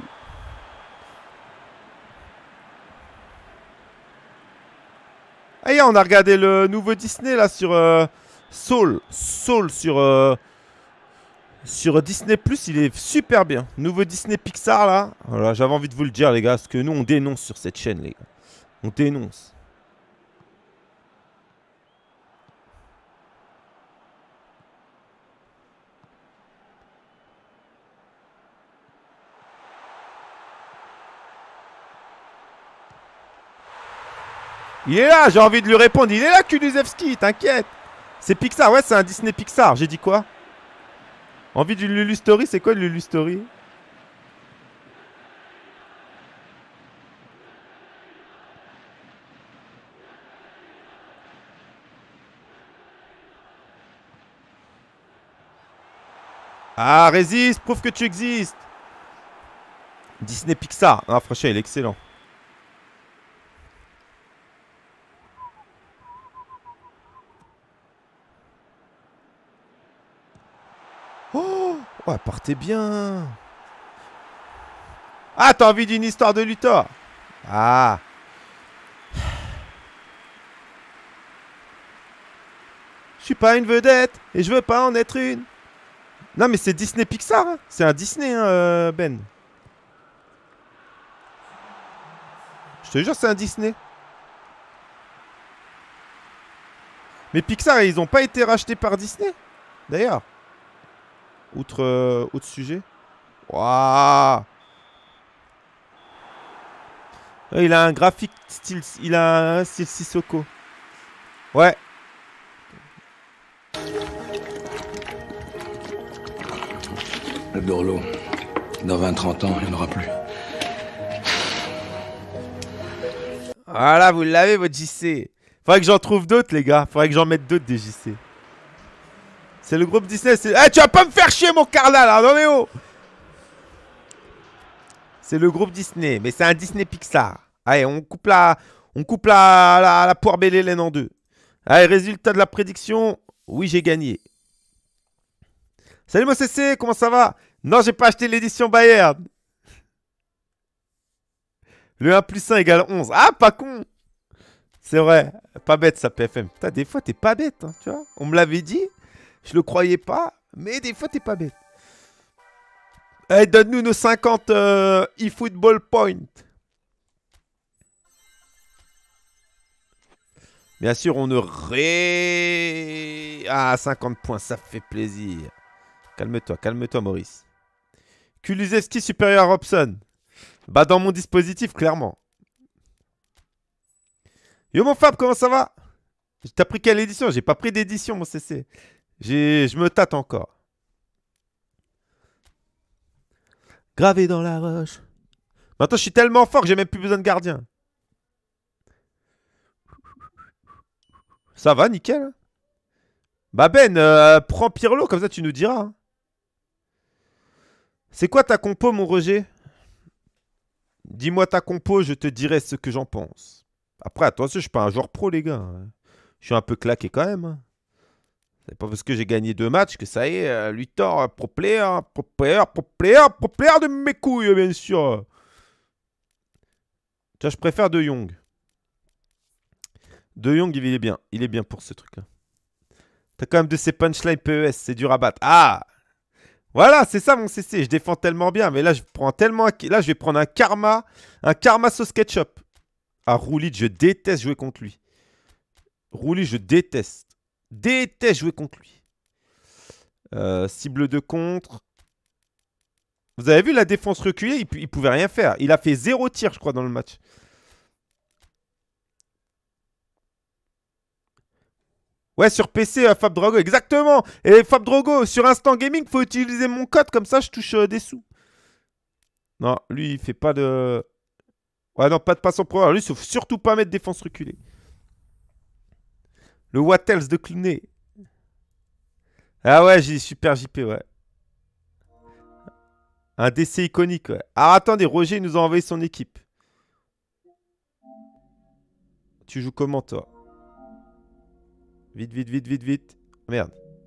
[SPEAKER 1] Ah, yeah, on a regardé le nouveau Disney, là, sur... Euh, Soul. Soul, sur... Euh, sur Disney plus, il est super bien. Nouveau Disney Pixar, là. Voilà, j'avais envie de vous le dire, les gars, parce que nous, on dénonce sur cette chaîne, les gars. On dénonce. Il est là, j'ai envie de lui répondre. Il est là, Kulusevski, t'inquiète. C'est Pixar, ouais, c'est un Disney Pixar. J'ai dit quoi? Envie du Lulu Story, c'est quoi le Lulu Story? Ah, résiste, prouve que tu existes. Disney Pixar. Ah, franchement, il est excellent. Oh, ouais, partez bien. Ah, t'as envie d'une histoire de Luthor? Ah. Je suis pas une vedette et je veux pas en être une. Non, mais c'est Disney Pixar. Hein. C'est un Disney, hein, euh, Ben. Je te jure, c'est un Disney. Mais Pixar, ils ont pas été rachetés par Disney, d'ailleurs. Outre, euh, autre sujet. Waouh. Il a un graphique style... Il a un style Sissoko. Ouais.
[SPEAKER 2] Le Dorlo. Dans vingt trente ans, il n'y en aura plus.
[SPEAKER 1] Voilà, vous l'avez, votre J C. Faudrait que j'en trouve d'autres, les gars. Faudrait que j'en mette d'autres, des J C. C'est le groupe Disney. Eh, hey, tu vas pas me faire chier, mon carnal, là. Non, mais oh. C'est le groupe Disney. Mais c'est un Disney Pixar. Allez, on coupe la, on coupe la, la, la poire belle Hélène en deux. Allez, résultat de la prédiction. Oui, j'ai gagné. Salut, mon C C. Comment ça va? Non, j'ai pas acheté l'édition Bayern. Le un plus un égale onze. Ah, pas con. C'est vrai. Pas bête, ça, P F M. Putain, des fois, t'es pas bête, hein, tu vois. On me l'avait dit. Je le croyais pas. Mais des fois, t'es pas bête. Allez, donne-nous nos cinquante euh, eFootball points. Bien sûr, on ne ré... Ah, cinquante points, ça fait plaisir. Calme-toi, calme-toi, Maurice. Kulusevski supérieur à Robson. Bah, dans mon dispositif, clairement. Yo, mon Fab, comment ça va? T'as pris quelle édition? J'ai pas pris d'édition, mon C C. Je me tâte encore. Gravé dans la roche. Maintenant, je suis tellement fort que j'ai même plus besoin de gardien. Ça va, nickel. Bah Ben, euh, prends Pirlo, comme ça tu nous diras. Hein. C'est quoi ta compo, mon Roger? Dis-moi ta compo, je te dirai ce que j'en pense. Après, attention, je suis pas un joueur pro, les gars. Je suis un peu claqué quand même. Hein. C'est pas parce que j'ai gagné deux matchs que ça y est, euh, Luthor, pro player, pro player, pro player, pro player de mes couilles, bien sûr. Tu vois, je préfère De Jong. De Jong, il est bien. Il est bien pour ce truc-là. T'as quand même de ces punchlines P E S, c'est dur à battre. Ah! Voilà, c'est ça mon C C. Je défends tellement bien, mais là, je prends tellement... Là, je vais prendre un karma. Un karma sauce ketchup. Ah, Roulid, je déteste jouer contre lui. Roulid, je déteste. Déteste jouer contre lui. Euh, cible de contre. Vous avez vu la défense reculée? Il, il pouvait rien faire. Il a fait zéro tir, je crois, dans le match. Ouais, sur P C, euh, Fab Drogo, exactement. Et Fab Drogo, sur Instant Gaming, faut utiliser mon code, comme ça je touche euh, des sous. Non, lui, il fait pas de... Ouais, non, pas de passe en pro. Lui, il faut surtout pas mettre défense reculée. Le Wattels de Clunet. Ah ouais, j'ai super J P, ouais. Un D C iconique, ouais. Ah, attendez, Roger nous a envoyé son équipe. Tu joues comment, toi? Vite, vite, vite, vite, vite. Merde.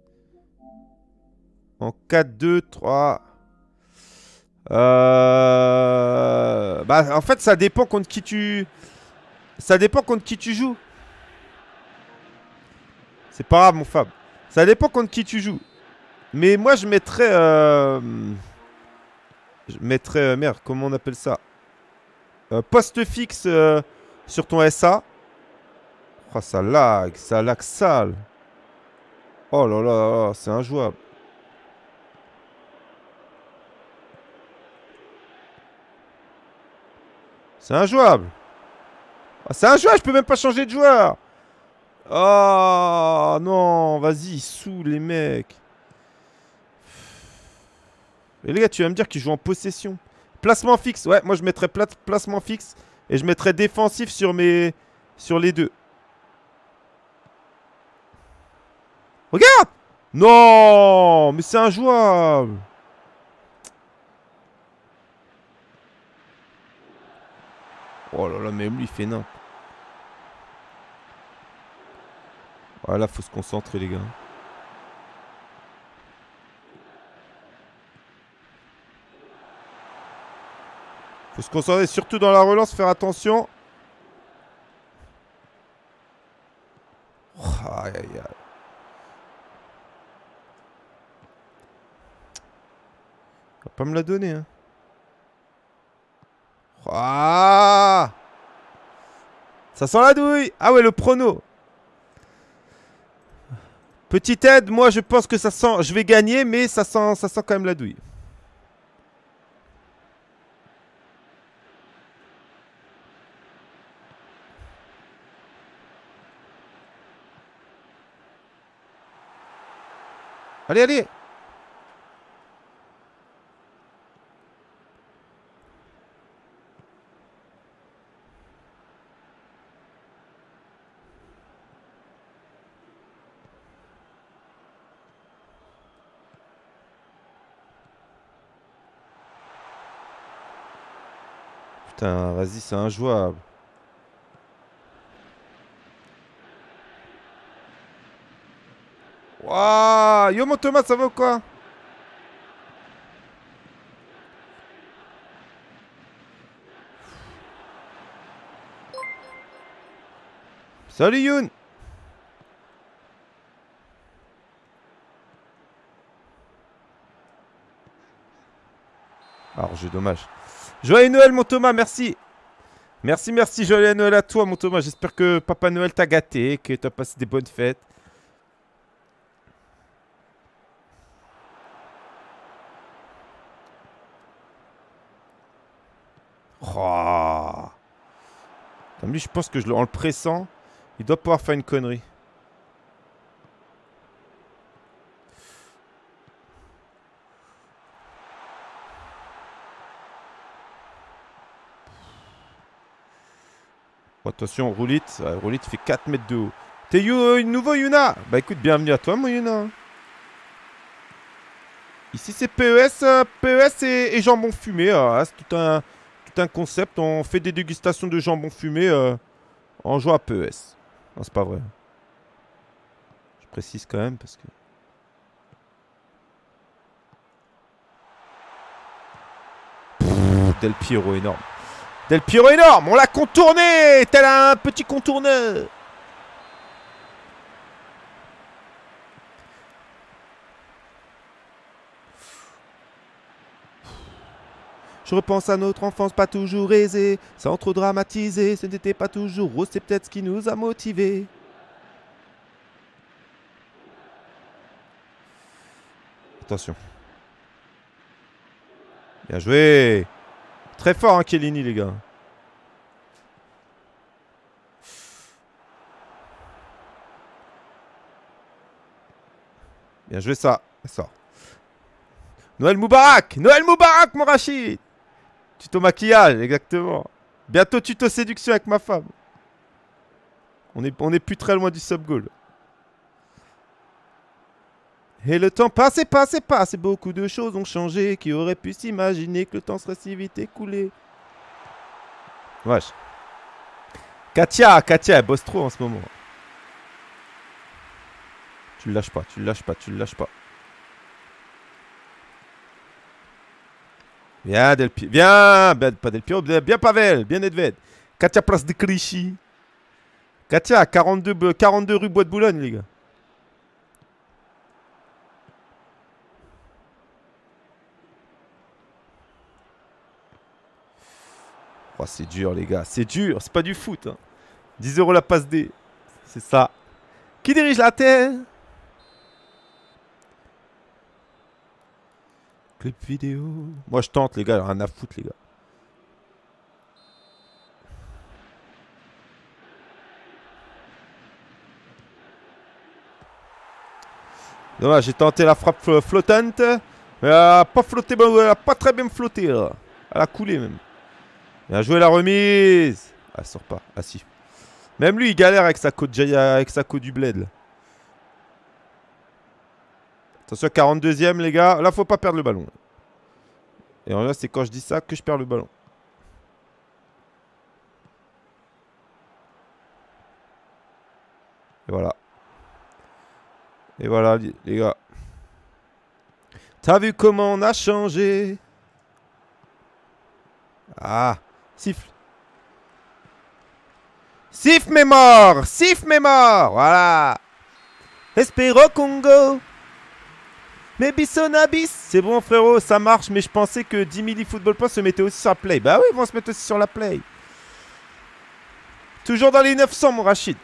[SPEAKER 1] En quatre, deux, trois. Euh... Bah, en fait, ça dépend contre qui tu... Ça dépend contre qui tu joues. C'est pas grave, mon Fab. Ça dépend contre qui tu joues. Mais moi, je mettrais... Euh... Je mettrais... Euh, merde, comment on appelle ça? euh, Poste fixe euh, sur ton S A. Oh, ça lag. Ça lag sale. Oh là là, là c'est injouable. C'est injouable. Oh, c'est un joueur, je peux même pas changer de joueur. Oh non, vas-y, sous les mecs. Et les gars, tu vas me dire qu'ils jouent en possession. Placement fixe, ouais, moi je mettrais pla placement fixe. Et je mettrais défensif sur mes... Sur les deux. Regarde! Non! Mais c'est injouable! Oh là là, mais lui il fait n'importe. Voilà, faut se concentrer les gars. Faut se concentrer, surtout dans la relance, faire attention. Oh, aïe aïe aïe. Il va pas me la donner hein. Ah, ça sent la douille. Ah ouais, le prono. Petite aide, moi je pense que ça sent... Je vais gagner, mais ça sent, ça sent quand même la douille. Allez, allez. Putain, vas-y, c'est injouable. Waouh, yo mon Thomas, ça va ou quoi? Salut Youn. Alors, j'ai dommage. Joyeux Noël mon Thomas, merci. Merci, merci, joyeux Noël à toi mon Thomas. J'espère que Papa Noël t'a gâté, que t'as passé des bonnes fêtes. Oh. Comme lui, je pense que je, en le pressant, il doit pouvoir faire une connerie. Oh, attention, Roulite. Ouais, Roulite fait quatre mètres de haut. T'es you, nouveau Yuna? Bah écoute, bienvenue à toi mon Yuna. Ici c'est P E S, euh, P E S et, et jambon fumé. Euh, c'est tout un, tout un concept. On fait des dégustations de jambon fumé euh, en jouant à P E S. Non, c'est pas vrai. Je précise quand même parce que... Pff, Del Piero énorme. Del Piero énorme. On l'a contourné tel un petit contourneur. Je repense à notre enfance pas toujours aisée, sans trop dramatiser, ce n'était pas toujours rose, c'est peut-être ce qui nous a motivés. Attention. Bien joué. Très fort, hein, Chiellini, les gars. Bien joué, ça. Ça. Noël Moubarak. Noël Moubarak, mon Rachid. Tuto maquillage, exactement. Bientôt tuto séduction avec ma femme. On est, on est plus très loin du sub-goal. Et le temps passe et passe et passe. Et beaucoup de choses ont changé. Qui aurait pu s'imaginer que le temps serait si vite écoulé. Wesh. Katia, Katia, elle bosse trop en ce moment. Tu le lâches pas, tu le lâches pas, tu le lâches pas. Bien Del Piero, bien, bien, pas Del Piero, bien, bien Pavel, bien Nedved. Katia place de Clichy. Katia, quarante-deux, quarante-deux rue Bois de Boulogne, les gars. Oh, c'est dur, les gars, c'est dur, c'est pas du foot. Hein. dix euros la passe D, c'est ça. Qui dirige la terre? Clip vidéo. Moi, je tente, les gars, rien à foutre, les gars. Dommage, j'ai tenté la frappe flottante. Mais elle a pas flotté, elle a pas très bien flotté là. Elle a coulé même. Bien joué la remise. Ah, elle sort pas. Ah si. Même lui il galère avec sa côte, avec sa côte du bled là. Attention, quarante-deuxième les gars. Là faut pas perdre le ballon. Et là c'est quand je dis ça que je perds le ballon. Et voilà. Et voilà les gars. T'as vu comment on a changé? Ah, siffle. Siffle mes morts. Siffle mes morts. Voilà. Espero Congo. Mais Bissonabis. C'est bon frérot, ça marche. Mais je pensais que dix milli Football Points se mettait aussi sur la play. Bah oui, ils vont se mettre aussi sur la play. Toujours dans les neuf cents mon Rachid.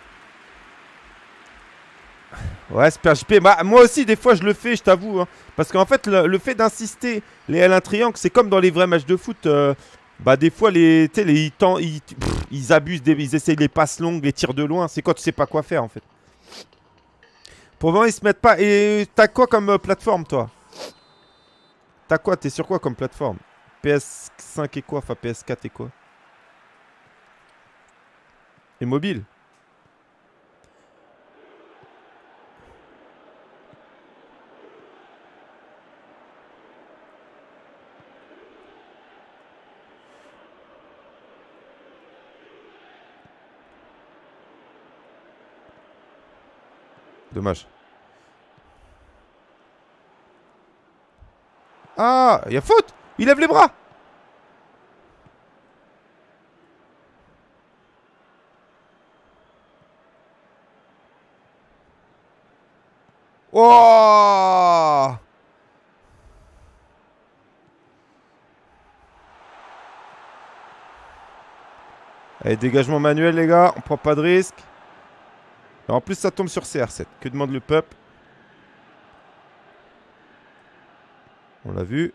[SPEAKER 1] Ouais, Super J P. Bah, moi aussi, des fois, je le fais, je t'avoue. Hein. Parce qu'en fait, le, le fait d'insister les L un triangle, c'est comme dans les vrais matchs de foot. Euh, bah, des fois, les, les, ils, ils, pff, ils abusent, des, ils essayent les passes longues, les tirs de loin. C'est quand tu sais pas quoi faire, en fait. Pour le moment, ils se mettent pas. Et t'as quoi comme euh, plateforme, toi? T'as quoi? T'es sur quoi comme plateforme? P S cinq et quoi? Enfin, P S quatre et quoi? Et mobile? Dommage. Ah, il y a faute. Il lève les bras. Oh. Allez, dégagement manuel, les gars. On prend pas de risque. Et en plus, ça tombe sur C R sept. Que demande le peuple? On l'a vu.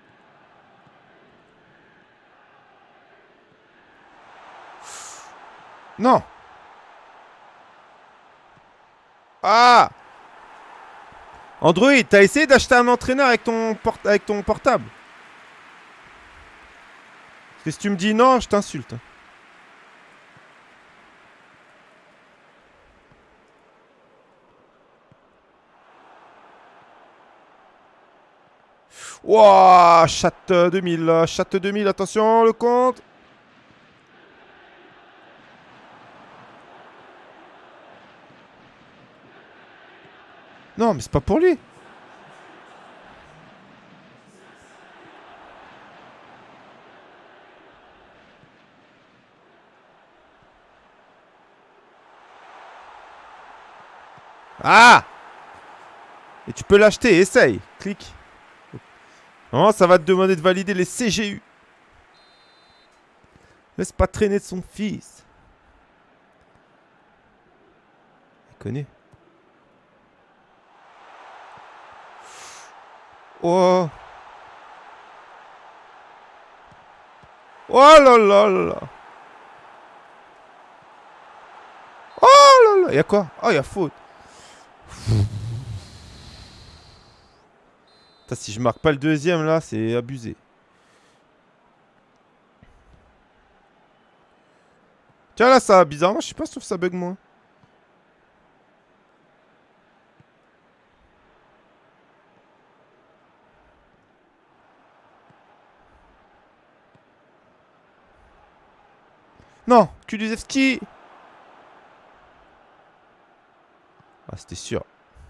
[SPEAKER 1] Non. Ah. Android, t'as essayé d'acheter un entraîneur avec ton, port avec ton portable? Parce que si tu me dis non, je t'insulte. Wouah, chatte deux mille, chatte deux mille, attention, le compte. Non, mais c'est pas pour lui. Ah. Et tu peux l'acheter, essaye. Clique. Non, ça va te demander de valider les C G U. Laisse pas traîner de son fils. Il connaît. Oh. Oh là là là. Oh là là. Y'a quoi? Oh, y'a faute. Putain, si je marque pas le deuxième là, c'est abusé. Tiens là, ça bizarrement, je sais pas, sauf ça bug moins. Non, Kulusevski. Ah, c'était sûr.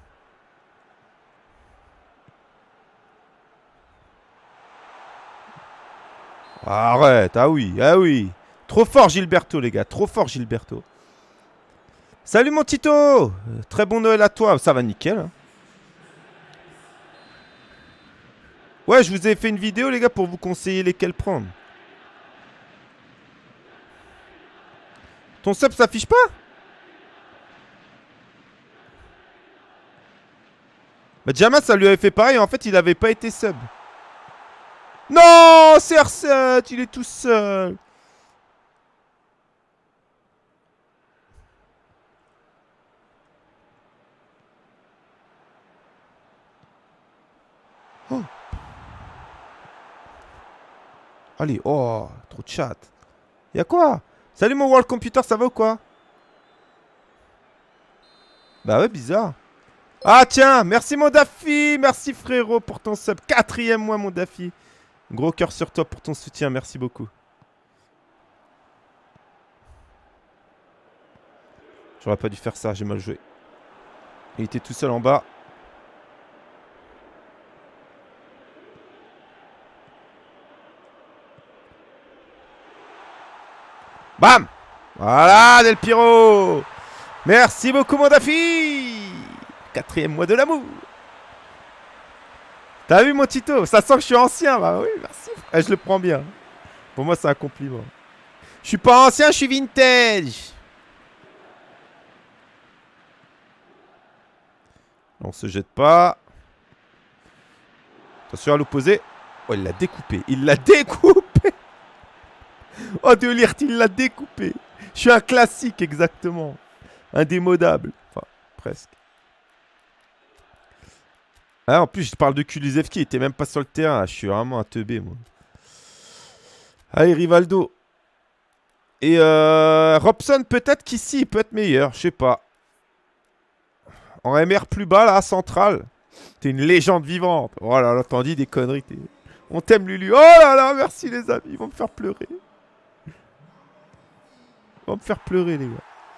[SPEAKER 1] Arrête, ah oui, ah oui. Trop fort Gilberto les gars, trop fort Gilberto. Salut mon Tito. euh, Très bon Noël à toi, ça va nickel. Hein. Ouais, je vous ai fait une vidéo les gars pour vous conseiller lesquels prendre. Ton sub s'affiche pas? Bah Jamas ça lui avait fait pareil, en fait il avait pas été sub. Non, C R sept, il est tout seul. Allez, oh, trop de chat. Y'a quoi? Salut mon World Computer, ça va ou quoi? Bah ouais, bizarre. Ah tiens, merci mon Daffy. Merci frérot pour ton sub. Quatrième mois mon Daffy. Gros cœur sur toi pour ton soutien, merci beaucoup. J'aurais pas dû faire ça, j'ai mal joué. Il était tout seul en bas. Bam! Voilà, Del Piro! Merci beaucoup, mon Daffy! Quatrième mois de l'amour. T'as vu, mon Tito? Ça sent que je suis ancien. Bah oui, merci. Eh, je le prends bien. Pour moi, c'est un compliment. Je suis pas ancien, je suis vintage. On se jette pas. Attention à l'opposé. Oh, il l'a découpé. Il l'a découpé. Oh, De Ligt, il l'a découpé. Je suis un classique, exactement. Indémodable. Enfin, presque. Ah, en plus, je parle de Kulusevski. Il était même pas sur le terrain. Je suis vraiment un teubé, moi. Allez, Rivaldo. Et euh, Robson, peut-être qu'ici, il peut être meilleur. Je sais pas. En M R plus bas, là, central. T'es une légende vivante. Oh là là, t'en dis des conneries. On t'aime, Lulu. Oh là là, merci, les amis. Ils vont me faire pleurer. Ils vont me faire pleurer, les gars.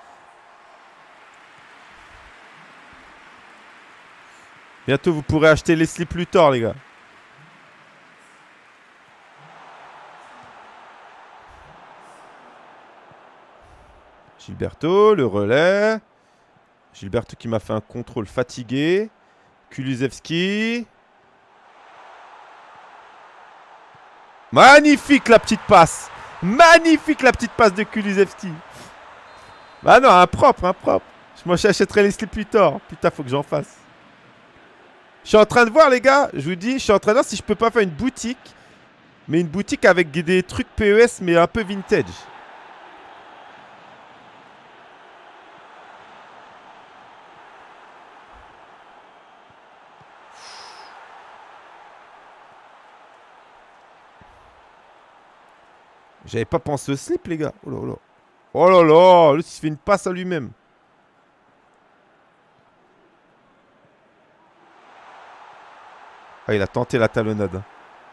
[SPEAKER 1] Bientôt, vous pourrez acheter Leslie Luthor, les gars. Gilberto, le relais. Gilberto qui m'a fait un contrôle fatigué. Kulusevski. Magnifique la petite passe. Magnifique la petite passe de Kulusevski. Bah non, impropre, impropre. Moi, j'achèterai Leslie Luthor. Putain, faut que j'en fasse. Je suis en train de voir, les gars. Je vous dis, je suis en train de voir si je peux pas faire une boutique. Mais une boutique avec des trucs P E S, mais un peu vintage. J'avais pas pensé au slip, les gars. Oh là là. Oh là là. Lui, il se fait une passe à lui-même. Ah, il a tenté la talonnade.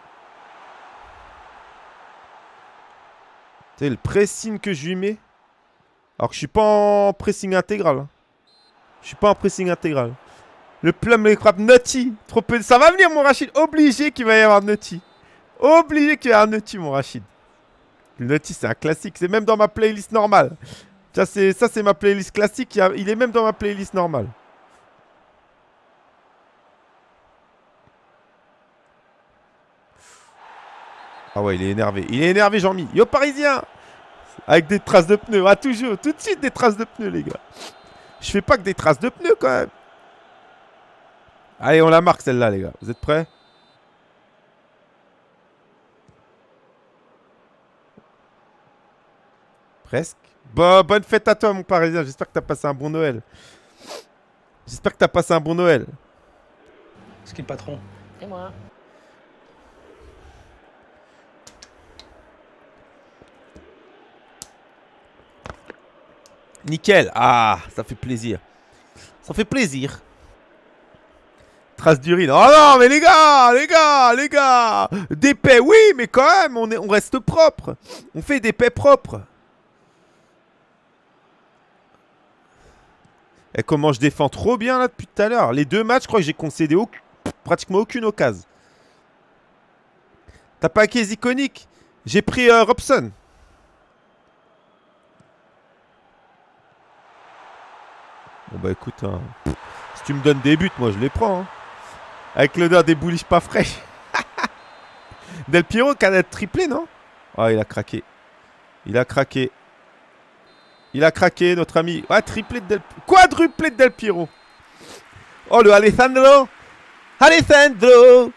[SPEAKER 1] Tu sais, le pressing que je lui mets. Alors que je suis pas en pressing intégral. Hein. Je suis pas en pressing intégral. Le plum les frappe Nutty. Trop peu. Ça va venir, mon Rachid. Obligé qu'il va y avoir Nutty. Obligé qu'il y ait un Nutty, mon Rachid. Le Nutty, c'est un classique. C'est même dans ma playlist normale. Ça, c'est ma playlist classique. Il, a, il est même dans ma playlist normale. Ah ouais, il est énervé. Il est énervé, Jean-Mi. Yo, Parisien. Avec des traces de pneus. Ah, toujours. Tout de suite, des traces de pneus, les gars. Je fais pas que des traces de pneus, quand même. Allez, on la marque, celle-là, les gars. Vous êtes prêts? Presque. Bon, bonne fête à toi, mon Parisien. J'espère que t'as passé un bon Noël. J'espère que t'as passé un bon Noël.
[SPEAKER 3] C'est qui le patron?
[SPEAKER 4] C'est moi.
[SPEAKER 1] Nickel. Ah, ça fait plaisir. Ça fait plaisir. Trace d'urine. Oh non, mais les gars, les gars, les gars. Des paix, oui, mais quand même, on, est, on reste propre. On fait des paix propres. Et comment je défends trop bien là depuis tout à l'heure. Les deux matchs, je crois que j'ai concédé au... pratiquement aucune occasion. T'as pas acquis iconique. J'ai pris euh, Robson. Bon bah écoute, hein, si tu me donnes des buts, moi je les prends. Hein. Avec l'odeur des bouliches pas fraîches. Del Piero qui a triplé, non? Ah, il a craqué. Il a craqué. Il a craqué, notre ami. Ah, triplé de Del Piero. Quadruplé de Del Piero. Oh, le Alessandro. Alessandro.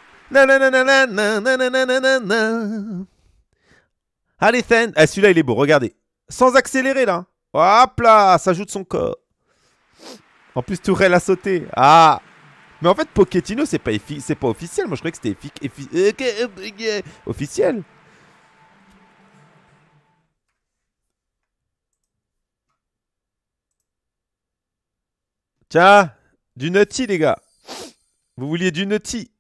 [SPEAKER 1] Nananana. Alessandro. Ah, celui-là, il est beau, regardez. Sans accélérer, là. Hop là, ça joue de son corps. En plus, Tourelle a sauté. Ah. Mais en fait, Pochettino, c'est pas, pas officiel. Moi, je croyais que c'était effi effi officiel. Tiens, du nutty, les gars. Vous vouliez du nutty?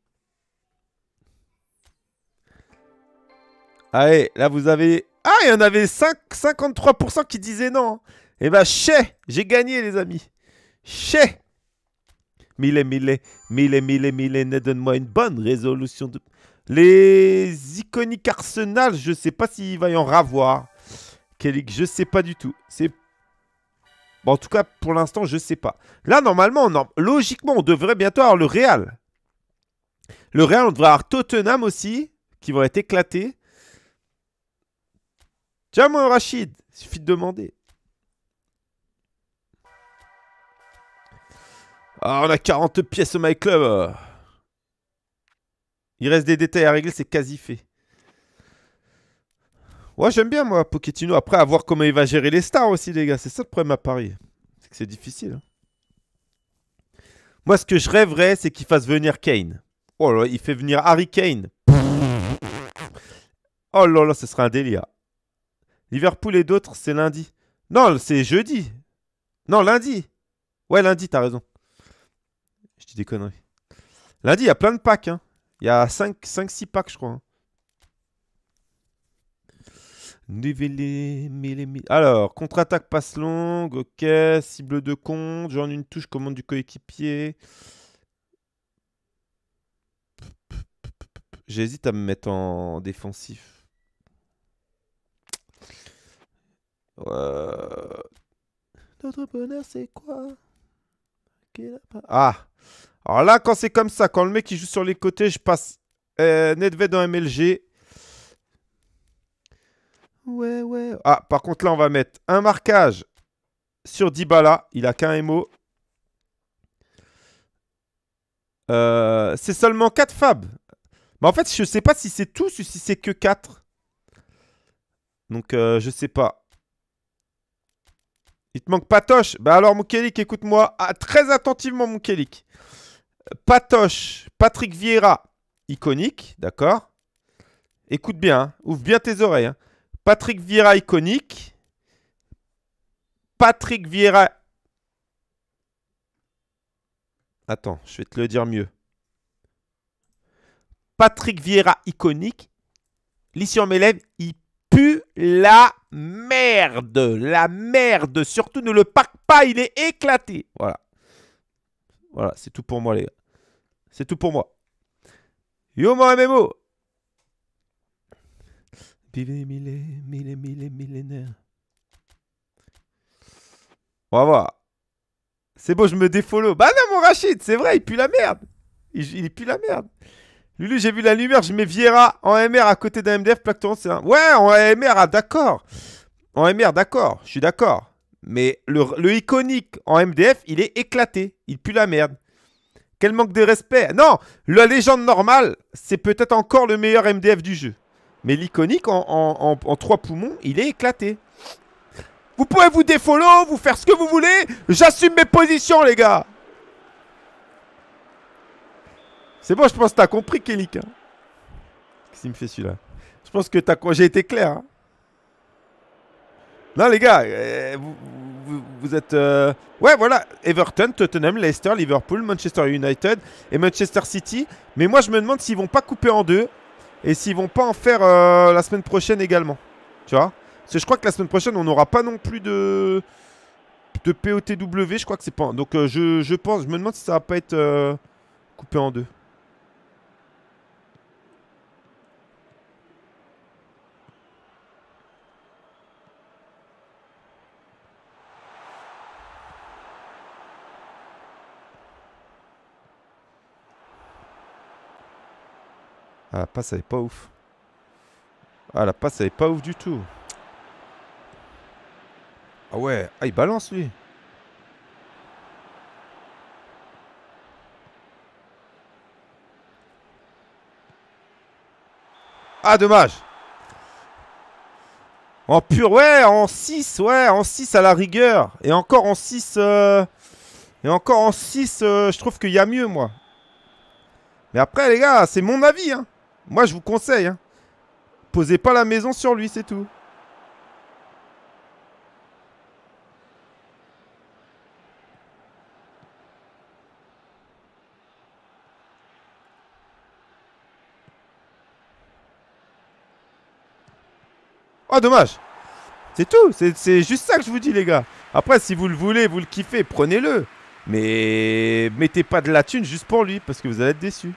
[SPEAKER 1] Allez, là, vous avez... Ah, il y en avait cinq, cinquante-trois pour cent qui disaient non. Eh ben, chais, j'ai gagné, les amis. Chais. Mille, mille, mille, mille, mille, donne-moi une bonne résolution de... Les iconiques Arsenal, je sais pas s'il va y en ravoir. Kelly, je sais pas du tout. C'est... Bon, en tout cas, pour l'instant, je sais pas. Là, normalement, non, logiquement, on devrait bientôt avoir le Real. Le Real, on devrait avoir Tottenham aussi, qui vont être éclatés. Tiens, mon Rachid, il suffit de demander. Ah, on a quarante pièces au My Club. Il reste des détails à régler, c'est quasi fait. Ouais, j'aime bien, moi, Pochettino. Après, à voir comment il va gérer les stars aussi, les gars. C'est ça le problème à Paris. C'est que c'est difficile. Hein. Moi, ce que je rêverais, c'est qu'il fasse venir Kane. Oh là, il fait venir Harry Kane. Oh là là, ce serait un délire. Liverpool et d'autres, c'est lundi. Non, c'est jeudi. Non, lundi. Ouais, lundi, t'as raison. Je dis des conneries. Lundi, il y a plein de packs. Hein. Il y a cinq six packs, je crois. Hein. Alors, contre-attaque, passe longue, ok. Cible de compte, genre une touche, commande du coéquipier. J'hésite à me mettre en défensif. Euh... Notre bonheur, c'est quoi? Ah! Alors là, quand c'est comme ça, quand le mec il joue sur les côtés, je passe euh, Nedved en M L G. Ouais, ouais. Ah, par contre, là, on va mettre un marquage sur Dybala. Il a qu'un M O. Euh, c'est seulement quatre Fab. Mais en fait, je sais pas si c'est tous ou si c'est que quatre. Donc, euh, je sais pas. Il te manque Patoche. Bah alors, Moukelik, écoute-moi ah, très attentivement, Moukelik. Patoche, Patrick Vieira, iconique, d'accord. Écoute bien, hein. Ouvre bien tes oreilles. Hein. Patrick Vieira, iconique. Patrick Vieira... Attends, je vais te le dire mieux. Patrick Vieira, iconique. Lis sur mes lèvres, il pue la merde. La merde. Surtout, ne le pack pas, il est éclaté. Voilà. Voilà, c'est tout pour moi, les gars. C'est tout pour moi. Yo, mon M M O. Mille, mille, mille, mille, millénaires. On va voir. C'est beau, je me défollow. Bah non, mon Rachid, c'est vrai, il pue la merde. Il, il pue la merde. Lulu, j'ai vu la lumière, je mets Vieira en M R à côté d'un M D F, plaque tournante, c'est un... Ouais, en M R, ah, d'accord. En M R, d'accord, je suis d'accord. Mais le, le iconique en M D F, il est éclaté. Il pue la merde. Quel manque de respect. Non, la légende normale, c'est peut-être encore le meilleur M D F du jeu. Mais l'iconique en, en, en, en trois poumons, il est éclaté. Vous pouvez vous défollow, vous faire ce que vous voulez. J'assume mes positions, les gars. C'est bon, je pense que t'as compris, Kelik. Hein. Qu'est-ce qu'il me fait celui-là? Je pense que t'as... j'ai été clair. Hein. Non, les gars, euh, vous, vous, vous êtes... Euh... Ouais, voilà, Everton, Tottenham, Leicester, Liverpool, Manchester United et Manchester City. Mais moi, je me demande s'ils vont pas couper en deux et s'ils vont pas en faire euh, la semaine prochaine également. Tu vois? Parce que je crois que la semaine prochaine, on n'aura pas non plus de... de P O T W. Je crois que c'est pas... Donc, euh, je, je pense... Je me demande si ça va pas être euh, coupé en deux. Ah, la passe, elle est pas ouf. Ah, la passe, elle est pas ouf du tout. Ah ouais. Ah, il balance, lui. Ah, dommage. En pur, ouais, en six, ouais, en six à la rigueur. Et encore en six... Euh... Et encore en six, euh, je trouve qu'il y a mieux, moi. Mais après, les gars, c'est mon avis, hein. Moi, je vous conseille, hein. Posez pas la maison sur lui, c'est tout. Oh, dommage. C'est tout. C'est juste ça que je vous dis, les gars. Après, si vous le voulez, vous le kiffez, prenez-le. Mais mettez pas de la thune juste pour lui, parce que vous allez être déçus.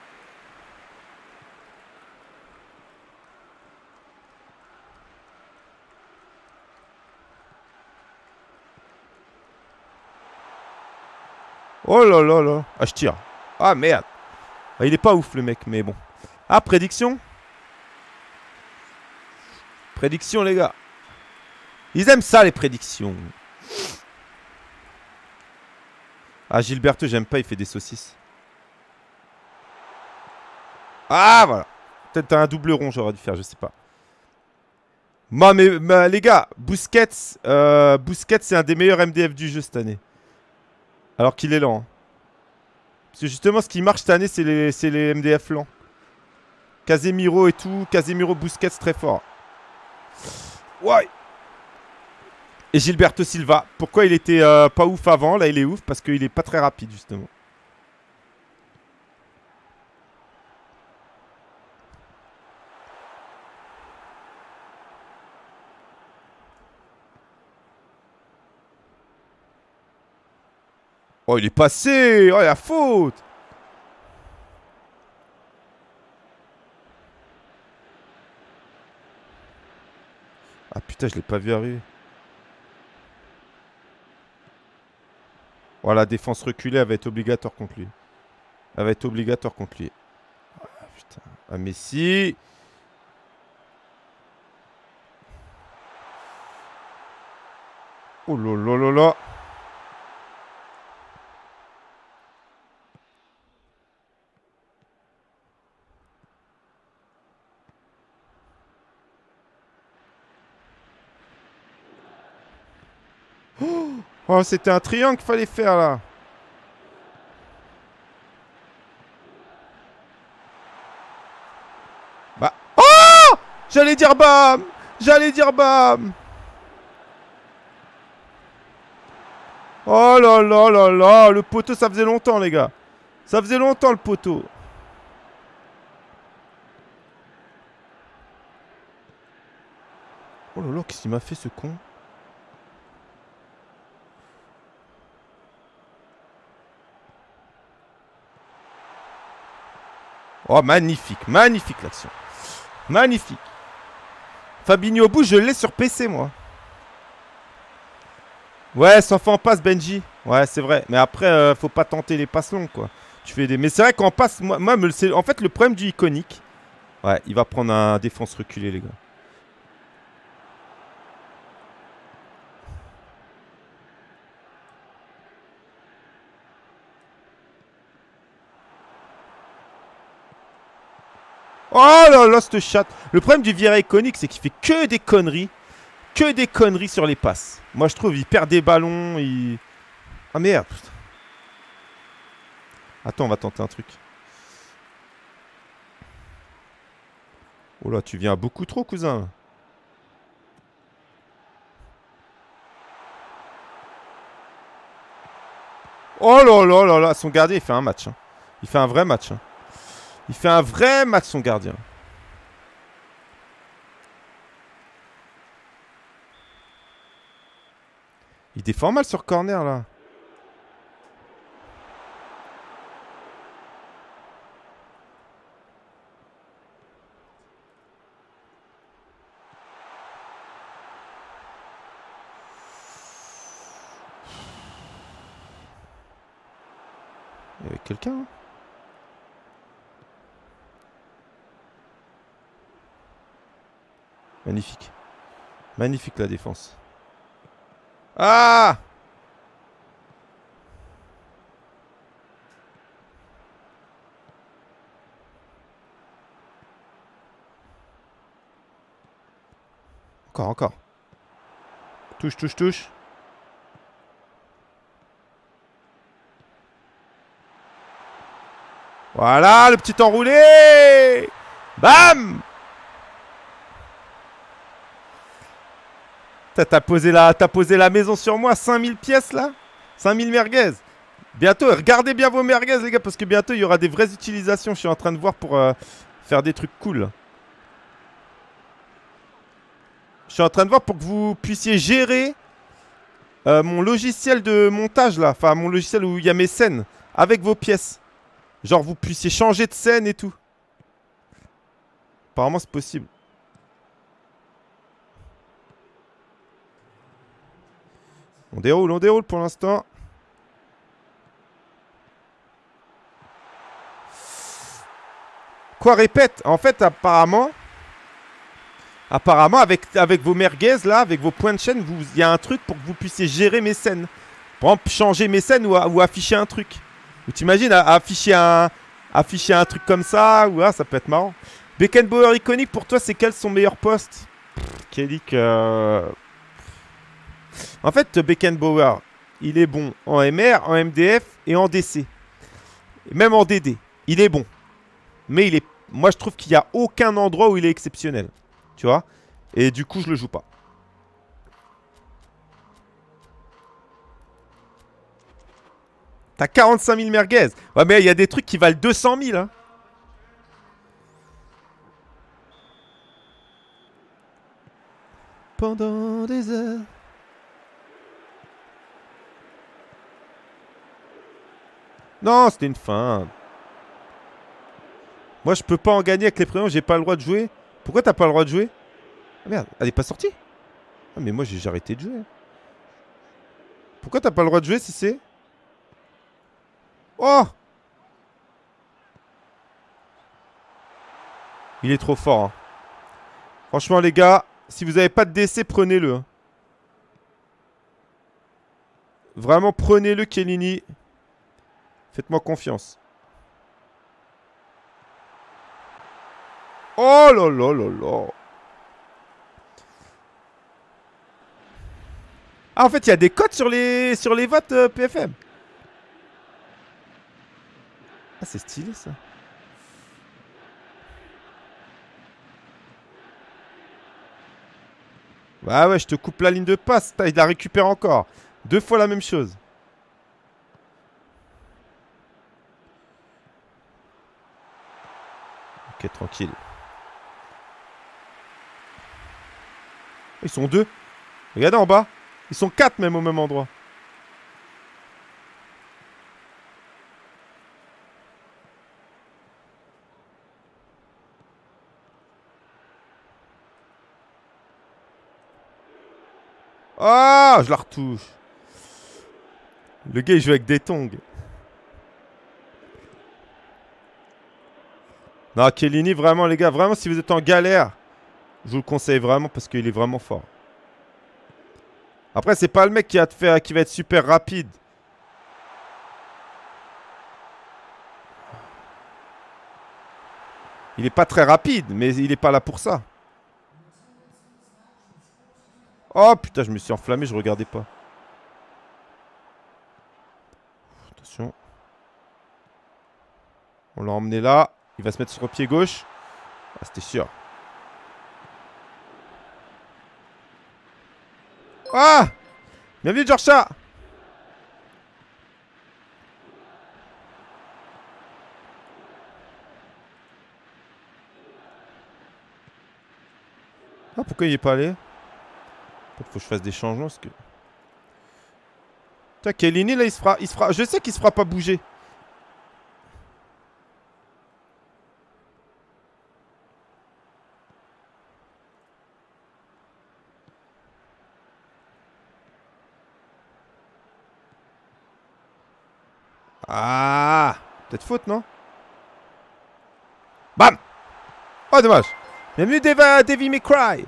[SPEAKER 1] Oh là là là. Ah, je tire. Ah, merde. Ah, il est pas ouf, le mec, mais bon. Ah, prédiction. Prédiction, les gars. Ils aiment ça, les prédictions. Ah, Gilberto, j'aime pas, il fait des saucisses. Ah, voilà. Peut-être un double rond, j'aurais dû faire, je sais pas. Moi, mais, mais les gars, Busquets, euh, Busquets, c'est un des meilleurs M D F du jeu cette année. Alors qu'il est lent. Hein. Parce que justement, ce qui marche cette année, c'est les, les M D F lents. Casemiro et tout. Casemiro, Busquets, très fort. Ouais. Et Gilberto Silva. Pourquoi il était euh, pas ouf avant? Là, il est ouf parce qu'il est pas très rapide, justement. Oh, il est passé. Oh, la faute. Ah, putain, je l'ai pas vu arriver. Voilà, la défense reculée, elle va être obligatoire contre lui. Elle va être obligatoire contre lui. Ah, putain. Ah, Messi. Oh là là là là. Oh, c'était un triangle qu'il fallait faire, là. Bah. Oh! J'allais dire bam! J'allais dire bam! Oh là là là là! Le poteau, ça faisait longtemps, les gars. Ça faisait longtemps, le poteau. Oh là là, qu'est-ce qu'il m'a fait, ce con? Oh, magnifique, magnifique l'action. Magnifique. Fabinho au bout, je l'ai sur P C, moi. Ouais, sans fait en passe, Benji. Ouais, c'est vrai. Mais après, euh, faut pas tenter les passes longues, quoi. Tu fais des... Mais c'est vrai qu'en passe, moi, moi me le... en fait, le problème du iconique... Ouais, il va prendre un défense reculé, les gars. Oh là là, cette chatte. Le problème du Vieira iconique, c'est qu'il fait que des conneries. Que des conneries sur les passes. Moi, je trouve, il perd des ballons. Il... Ah merde. Putain. Attends, on va tenter un truc. Oh là, tu viens beaucoup trop, cousin. Oh là là là là. Son gardien, il fait un match. Hein. Il fait un vrai match. Hein. Il fait un vrai match, son gardien. Il défend mal sur corner, là. Il y avait quelqu'un, hein. Magnifique. Magnifique la défense. Ah! Encore, encore. Touche, touche, touche. Voilà, le petit enroulé. Bam! T'as posé, la, t'as posé la maison sur moi, cinq mille pièces là, cinq mille merguez. Bientôt, regardez bien vos merguez les gars, parce que bientôt il y aura des vraies utilisations. Je suis en train de voir pour euh, faire des trucs cool. suis en train de voir pour que vous puissiez gérer euh, mon logiciel de montage là. Enfin, mon logiciel où il y a mes scènes avec vos pièces. Genre, vous puissiez changer de scène et tout. Apparemment, c'est possible. On déroule, on déroule pour l'instant. Quoi, répète? En fait, apparemment... Apparemment, avec, avec vos merguez, là, avec vos points de chaîne, il y a un truc pour que vous puissiez gérer mes scènes. Par exemple, changer mes scènes ou, ou afficher un truc. Ou t'imagines, afficher un, afficher un truc comme ça, ou ah, ça peut être marrant. Beckenbauer iconique, pour toi, c'est quel son meilleur poste? Kellic, euh... En fait, Beckenbauer, il est bon en M R, en M D F et en D C. Et même en D D. Il est bon. Mais il est... moi, je trouve qu'il n'y a aucun endroit où il est exceptionnel. Tu vois? Et du coup, je le joue pas. T'as quarante-cinq mille merguez. Ouais, mais il y a des trucs qui valent deux cent mille. Hein. Pendant des heures. Non, c'était une fin. Moi, je peux pas en gagner avec les prénoms. J'ai pas le droit de jouer. Pourquoi t'as pas le droit de jouer? Ah merde, elle est pas sortie? Ah mais moi j'ai arrêté de jouer. Pourquoi t'as pas le droit de jouer si c'est... Oh! Il est trop fort. Hein. Franchement les gars, si vous avez pas de D C, prenez-le. Hein. Vraiment prenez-le Chiellini. Faites-moi confiance. Oh là là là là. Ah en fait il y a des codes sur les sur les votes euh, P F M. Ah c'est stylé ça. Bah ouais je te coupe la ligne de passe. Il la récupère encore. Deux fois la même chose. Ok tranquille. Ils sont deux. Regardez en bas. Ils sont quatre même au même endroit. Ah, je la retouche. Le gars il joue avec des tongs. Non, Chiellini, vraiment les gars, vraiment si vous êtes en galère, je vous le conseille vraiment parce qu'il est vraiment fort. Après, c'est pas le mec qui va, te faire, qui va être super rapide. Il est pas très rapide, mais il est pas là pour ça. Oh putain, je me suis enflammé, je regardais pas. Attention. On l'a emmené là. Il va se mettre sur le pied gauche. Ah, c'était sûr. Ah! Bienvenue, Georgia! Ah, pourquoi il est pas allé? Peut-être faut que je fasse des changements parce que... Putain, Chiellini, là, il se fera... Il se fera... Je sais qu'il se fera pas bouger. Ah! Peut-être faute, non? Bam! Oh, dommage. Bienvenue, Deva, Devil May Cry.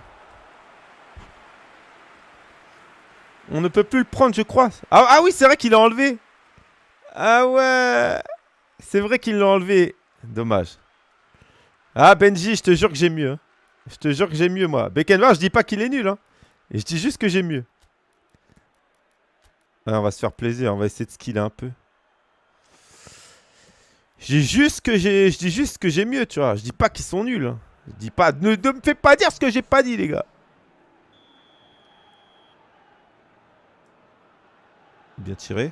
[SPEAKER 1] On ne peut plus le prendre, je crois. Ah, ah oui, c'est vrai qu'il l'a enlevé. Ah ouais. C'est vrai qu'il l'a enlevé. Dommage. Ah, Benji, je te jure que j'ai mieux. Hein. Je te jure que j'ai mieux, moi. Beckenbauer, je dis pas qu'il est nul. Hein. Et je dis juste que j'ai mieux. Ah, on va se faire plaisir. On va essayer de skiller un peu. Je dis juste que j'ai, je dis juste que j'ai mieux, tu vois. Je dis pas qu'ils sont nuls. Hein. Je dis pas, ne, ne me fais pas dire ce que j'ai pas dit, les gars. Bien tiré.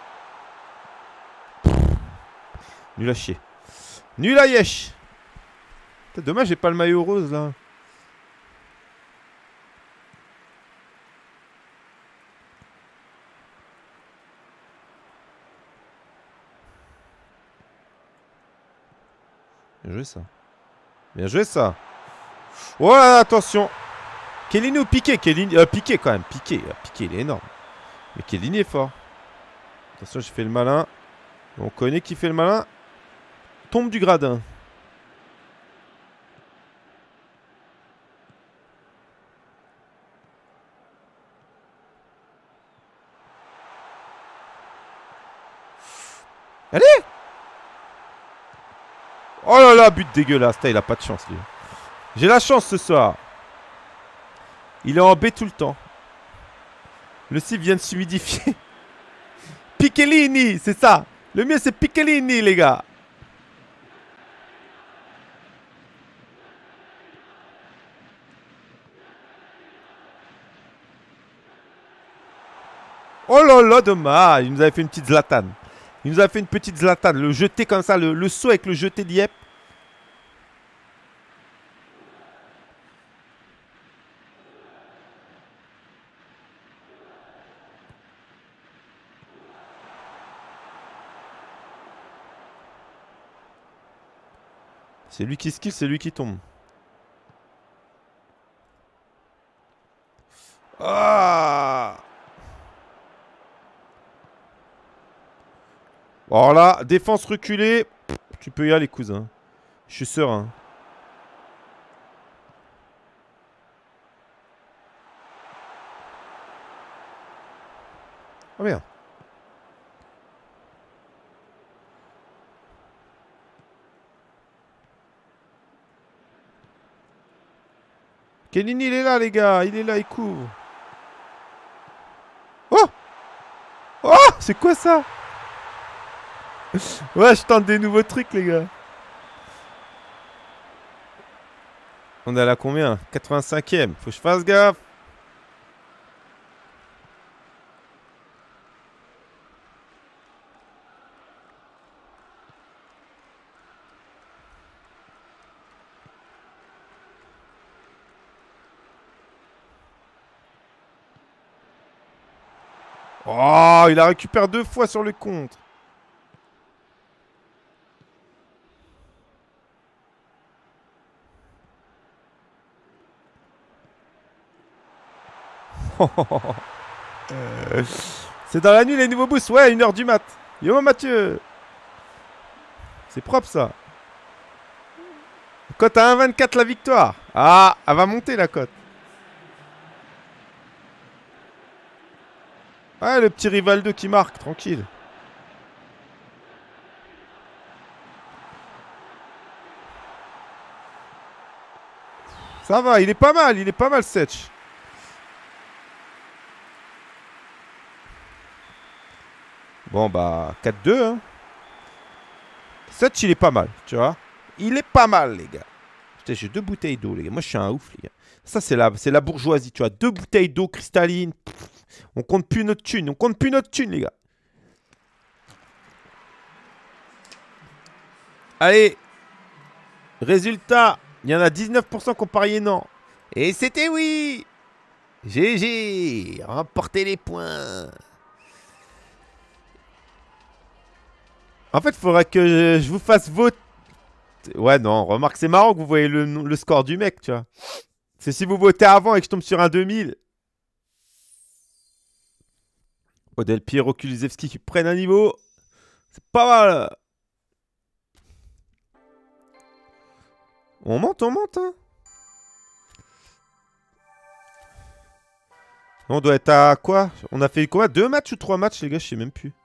[SPEAKER 1] Nul à chier. Nul à yesh. Dommage, j'ai pas le maillot rose là. Bien joué ça. Bien joué ça. Ouais, attention. Chiellini ou Piqué? Chiellini, euh, Piqué quand même. Piqué, euh, Piqué, il est énorme. Mais Chiellini est fort. Attention, j'ai fait le malin. On connaît qui fait le malin. Tombe du gradin. Allez! Oh là là, but dégueulasse. Il a pas de chance, lui. J'ai la chance ce soir. Il est en B tout le temps. Le cible vient de s'humidifier. Piquelini, c'est ça. Le mieux, c'est Piquelini, les gars. Oh là là, dommage. Il nous avait fait une petite Zlatan. Il nous a fait une petite Zlatan. Le jeté comme ça, le, le saut avec le jeté d'Yep. C'est lui qui skill, c'est lui qui tombe. Ah! Alors là, défense reculée. Tu peux y aller, cousin. Je suis serein. Oh merde. Chiellini, il est là, les gars. Il est là, il couvre. Oh! Oh! C'est quoi ça? Ouais, je tente des nouveaux trucs, les gars. On est à la combien? quatre-vingt-cinquième. Faut que je fasse gaffe. Oh, il a récupéré deux fois sur le contre. euh, C'est dans la nuit les nouveaux boosts. Ouais, une heure du mat. Yo Mathieu. C'est propre ça. Cote à un virgule vingt-quatre la victoire. Ah, elle va monter la cote. Ouais, le petit Rivaldo qui marque, tranquille. Ça va, il est pas mal, il est pas mal, Setch. Bon, bah, quatre deux, hein. Setch, il est pas mal, tu vois. Il est pas mal, les gars. Putain, j'ai deux bouteilles d'eau, les gars. Moi, je suis un ouf, les gars. Ça, c'est la, c'est la bourgeoisie, tu vois. Deux bouteilles d'eau cristalline. Pff, on compte plus notre thune. On compte plus notre thune, les gars. Allez. Résultat. Il y en a dix-neuf pour cent qui ont parié non. Et c'était oui. G G. Remportez les points. En fait, il faudra que je, je vous fasse voter. Ouais, non, remarque, c'est marrant que vous voyez le, le score du mec, tu vois. C'est si vous votez avant et que je tombe sur un deux mille. Odel Piero, Kulusevski qui prennent un niveau. C'est pas mal. On monte, on monte, hein. On doit être à quoi? On a fait quoi? Deux matchs ou trois matchs, les gars? Je sais même plus.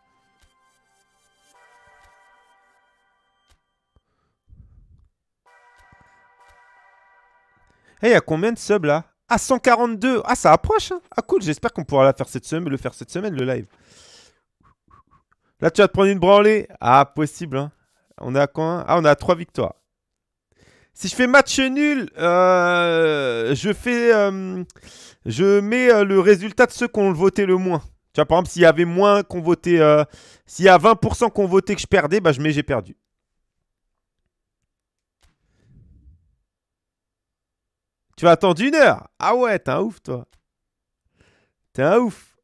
[SPEAKER 1] Eh, hey, il y a combien de subs là? Ah, cent quarante-deux. Ah, ça approche, hein. Ah, cool. J'espère qu'on pourra la faire cette semaine, le faire cette semaine, le live. Là, tu vas te prendre une branlée. Ah, possible, hein. On est à combien? Ah, on est à trois victoires. Si je fais match nul, euh, je fais, euh, je mets euh, le résultat de ceux qui ont voté le moins. Tu vois, par exemple, s'il y avait moins qu'on votait, euh, s'il y a vingt pour cent qu'on votait que je perdais, bah je mets j'ai perdu. Tu vas attendre une heure. Ah ouais, t'es un ouf, toi. T'es un ouf.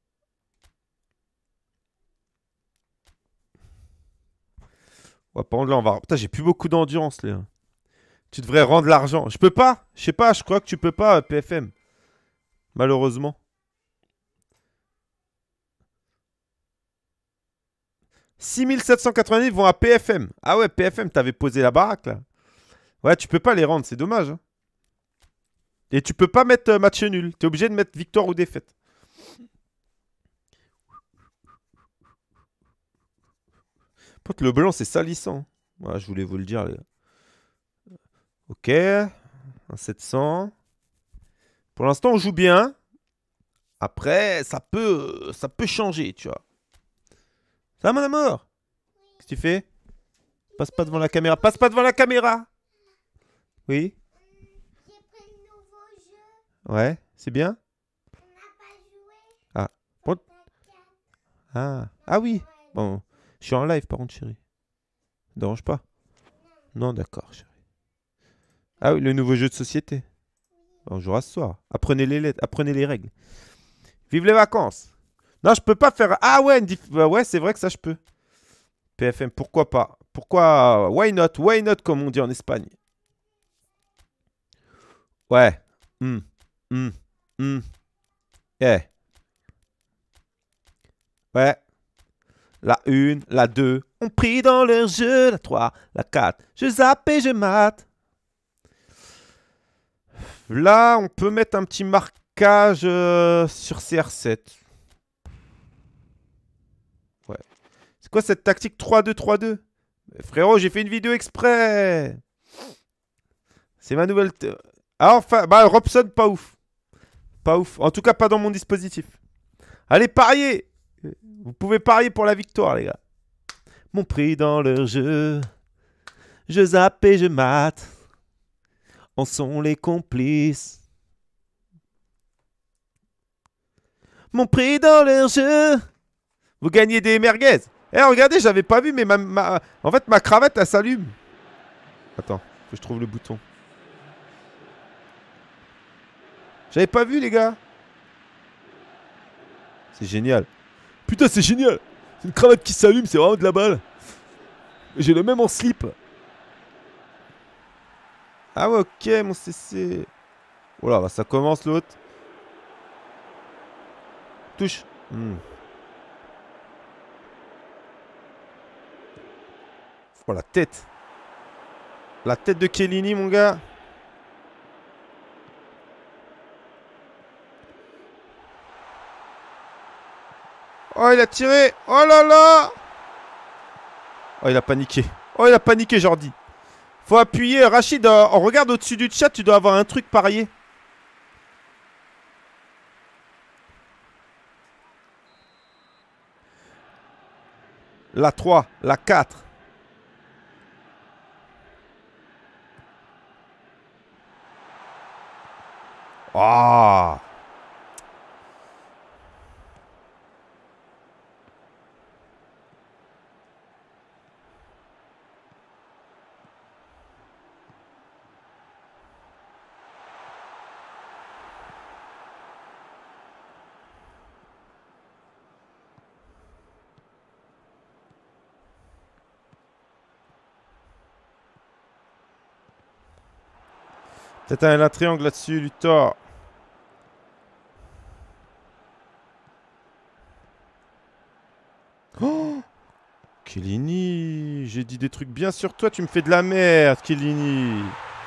[SPEAKER 1] Ouais, par contre, là, on va... Putain, j'ai plus beaucoup d'endurance, là. Tu devrais rendre l'argent. Je peux pas. Je sais pas, je crois que tu peux pas, P F M. Malheureusement. six mille sept cent quatre-vingt-dix vont à P F M. Ah ouais, P F M, t'avais posé la baraque, là. Ouais, tu peux pas les rendre, c'est dommage. Hein. Et tu peux pas mettre euh, match nul. T'es obligé de mettre victoire ou défaite. Pote, le blanc, c'est salissant. Ouais, je voulais vous le dire, les gars. Ok. Un sept cents. Pour l'instant, on joue bien. Après, ça peut, ça peut changer, tu vois. Ça va, mon amour? Qu'est-ce que tu fais? Passe pas devant la caméra. Passe pas devant la caméra. Oui.
[SPEAKER 4] J'ai pris le nouveau jeu.
[SPEAKER 1] Ouais, c'est bien.
[SPEAKER 4] On n'a pas joué.
[SPEAKER 1] Ah. Bon. Ah. Ah oui. Bon. Je suis en live, par contre, chérie. Ça te dérange pas? Non, d'accord, chérie. Ah oui, le nouveau jeu de société. On jouera ce soir. Apprenez les lettres, apprenez les règles. Vive les vacances. Non, je peux pas faire... Ah ouais, une diff... bah ouais, c'est vrai que ça, je peux. P F M, pourquoi pas? Pourquoi... Why not? Why not, comme on dit en Espagne. Ouais. Hum. Hum. Hum. Eh. Ouais. La une, la deux. On prie dans leur jeu. La trois, la quatre. Je zappe et je mate. Là, on peut mettre un petit marquage euh, sur C R sept. Ouais. C'est quoi cette tactique trois deux trois deux? Frérot, j'ai fait une vidéo exprès. C'est ma nouvelle... Ah, enfin, bah, Robson, pas ouf. Pas ouf. En tout cas, pas dans mon dispositif. Allez, pariez. Vous pouvez parier pour la victoire, les gars. Mon prix dans leur jeu. Je zappe et je mate. En sont les complices. Mon prix dans leur jeu. Vous gagnez des merguez. Eh, regardez, j'avais pas vu, mais ma, ma... en fait, ma cravate, elle s'allume. Attends, faut que je trouve le bouton. J'avais pas vu, les gars. C'est génial. Putain, c'est génial. C'est une cravate qui s'allume, c'est vraiment de la balle. J'ai le même en slip. Ah ouais, ok, mon C C. Voilà, bah, ça commence l'autre. Touche. Hmm. Oh, la tête. La tête de Chiellini, mon gars. Oh, il a tiré. Oh là là. Oh, il a paniqué. Oh, il a paniqué, Jordi. Faut appuyer. Rachid, euh, on regarde au-dessus du chat, tu dois avoir un truc parié. La trois, la quatre. Ah. Peut-être un, un triangle là-dessus, Luthor. Oh, Chiellini, j'ai dit des trucs bien sur toi, tu me fais de la merde, Chiellini.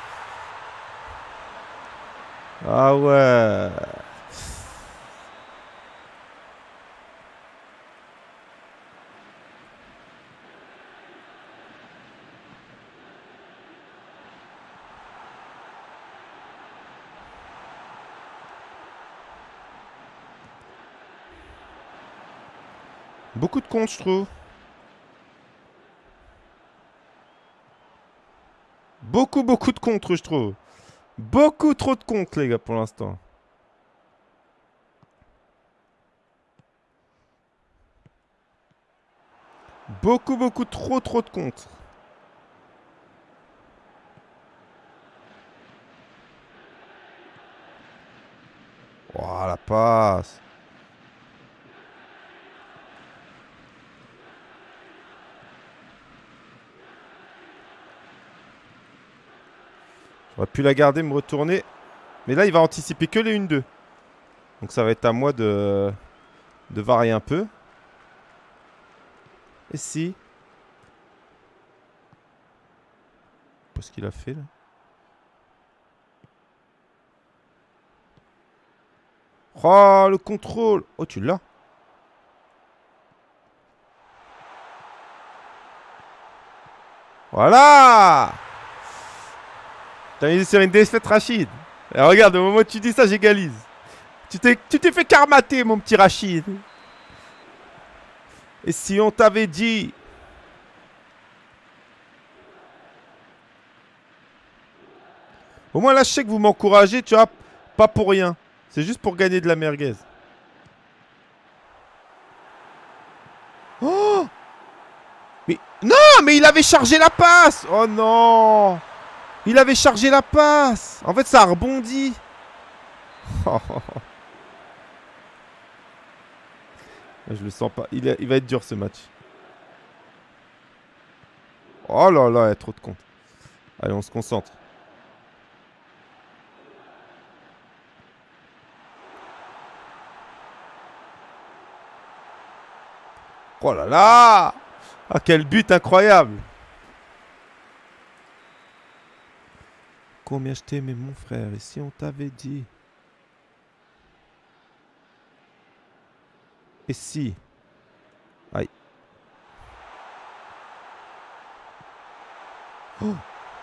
[SPEAKER 1] Ah ouais. Beaucoup de comptes, je trouve. Beaucoup, beaucoup de contre, je trouve. Beaucoup trop de contre, les gars, pour l'instant. Beaucoup, beaucoup, trop, trop de contre. passe. J'aurais pu la garder, me retourner. Mais là, il va anticiper que les un deux. Donc ça va être à moi de, de varier un peu. Et si... Pas ce qu'il a fait là. Oh, le contrôle. Oh, tu l'as. Voilà. T'as mis sur une défaite, Rachid. Et regarde, au moment où tu dis ça, j'égalise. Tu t'es tu t'es fait karmater, mon petit Rachid. Et si on t'avait dit... Au moins là, je sais que vous m'encouragez, tu vois, pas pour rien. C'est juste pour gagner de la merguez. Oh! Mais... Non, mais il avait chargé la passe! Oh non! Il avait chargé la passe! En fait, ça a rebondi. Je le sens pas. Il, est... il va être dur, ce match. Oh là là, il y a trop de comptes. Allez, on se concentre. Oh là là! Ah, quel but incroyable! Combien je t'aimais, mon frère, et si on t'avait dit... Et si... Aïe. Oh!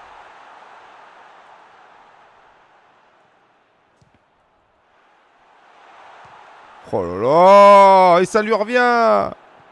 [SPEAKER 1] Oh là là! Et ça lui revient!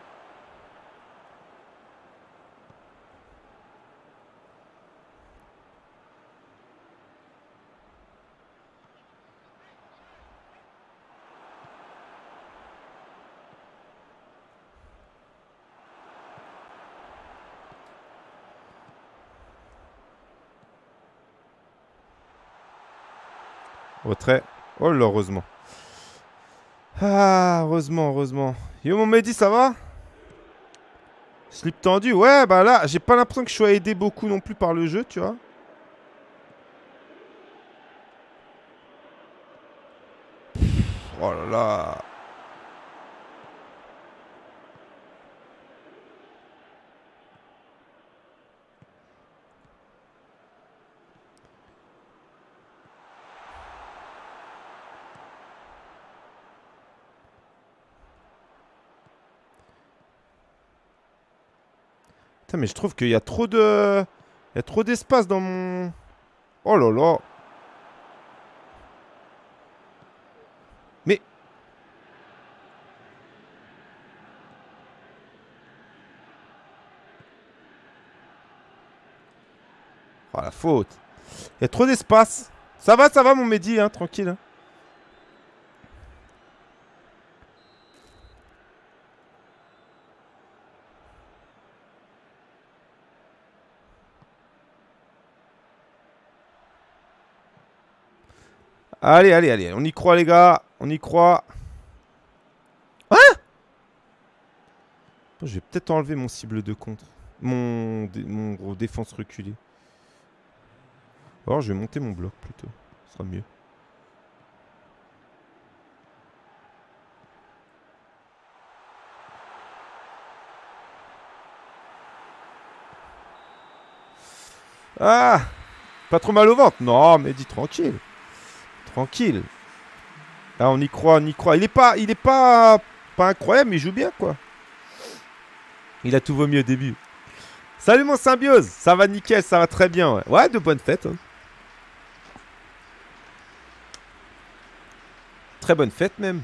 [SPEAKER 1] Retrait. Oh là, heureusement. Ah, heureusement, heureusement. Yo, mon Mehdi, ça va? Slip tendu. Ouais, bah là, j'ai pas l'impression que je sois aidé beaucoup non plus par le jeu, tu vois. Oh là là. Putain, mais je trouve qu'il y a trop de... Il y a trop d'espace dans mon... Oh là là. Mais... Oh, la faute. Il y a trop d'espace. Ça va, ça va, mon Mehdi, hein, tranquille. Hein. Allez, allez, allez. On y croit, les gars. On y croit. Hein? Je vais peut-être enlever mon cible de contre. Mon, dé mon défense reculée. Alors, je vais monter mon bloc plutôt. Ce sera mieux. Ah! Pas trop mal au ventre. Non, mais dis tranquille. Tranquille. Là, on y croit, on y croit. Il est pas, il est pas, pas incroyable, mais il joue bien, quoi. Il a tout vaut mieux au début. Salut, mon symbiose. Ça va nickel, ça va très bien. Ouais, ouais, de bonnes fêtes. Hein. Très bonne fête, même.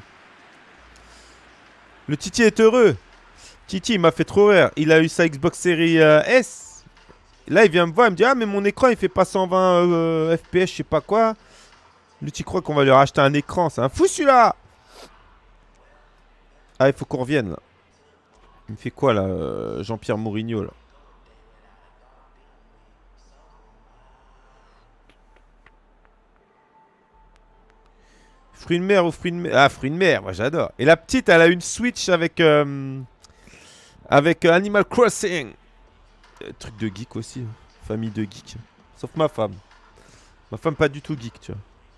[SPEAKER 1] Le Titi est heureux. Titi, il m'a fait trop rire. Il a eu sa Xbox Series euh, S. Là, il vient me voir, il me dit, ah, mais mon écran, il fait pas cent vingt euh, F P S, je sais pas quoi. Lui, tu crois qu'on va lui racheter un écran? C'est un fou, celui-là. Ah, il faut qu'on revienne, là. Il me fait quoi, là, euh, Jean-Pierre Mourinho, là? Fruits de mer ou fruits de mer? Ah, fruits de mer, moi j'adore. Et la petite, elle a une Switch avec... Euh, avec euh, Animal Crossing. Euh, truc de geek aussi. Hein. Famille de geeks. Sauf ma femme. Ma femme pas du tout geek, tu vois.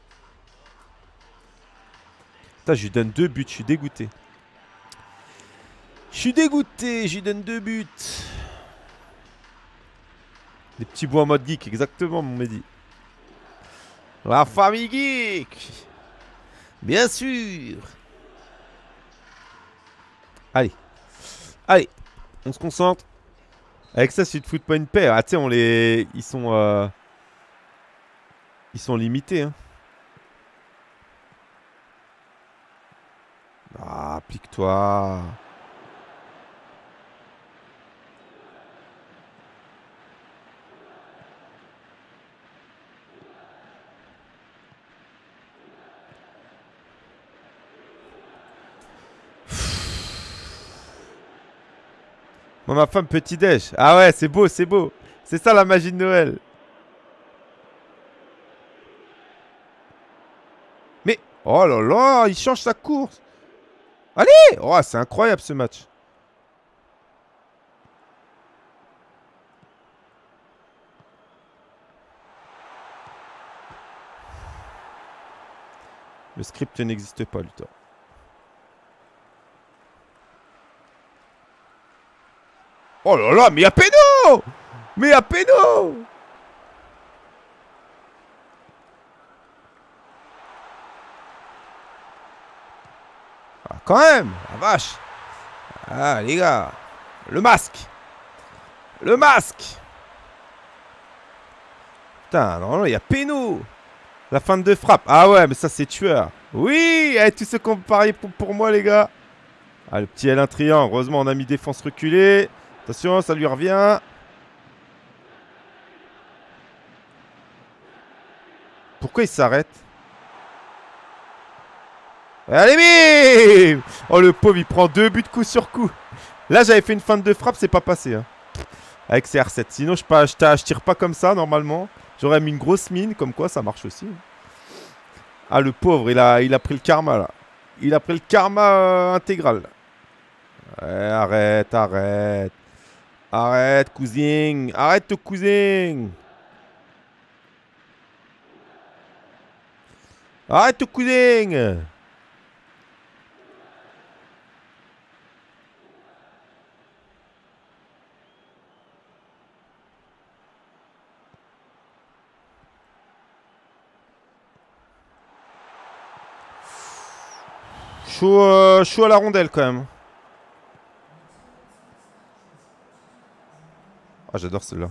[SPEAKER 1] Putain, je lui donne deux buts, je suis dégoûté. Je suis dégoûté, je lui donne deux buts. Des petits bouts en mode geek, exactement, mon Mehdi. La famille geek. Bien sûr. Allez. Allez. On se concentre. Avec ça, si tu te fous pas une paire. Ah, tu sais, on les... Ils sont... Euh... Ils sont limités, hein. Ah, applique-toi. Moi, ma femme, petit déj. Ah ouais, c'est beau, c'est beau. C'est ça la magie de Noël. Mais, oh là là, il change sa course. Allez! Oh, c'est incroyable ce match. Le script n'existe pas, Luthor. Oh là là, mais y'a péno! Mais y'a péno! Ah, quand même! La vache! Ah, les gars! Le masque! Le masque! Putain, non, non, y'a péno! La fin de frappe. Ah ouais, mais ça, c'est tueur. Oui! Eh, tous ceux qui ont parié pour, pour moi, les gars. Ah, le petit L un triangle. Heureusement, on a mis défense reculée. Attention, ça lui revient. Pourquoi il s'arrête? Allez, bim! Oh, le pauvre, il prend deux buts coup sur coup. Là, j'avais fait une feinte de frappe, c'est pas passé. Hein. Avec ses R sept. Sinon, je, pas, je, je tire pas comme ça, normalement. J'aurais mis une grosse mine, comme quoi, ça marche aussi. Ah, le pauvre, il a, il a pris le karma, là. Il a pris le karma euh, intégral. Ouais, arrête, arrête. Arrête, cousin. Arrête, ton cousin. Arrête, ton cousin. Chaud, euh, chaud à la rondelle, quand même. Ah, j'adore celle-là.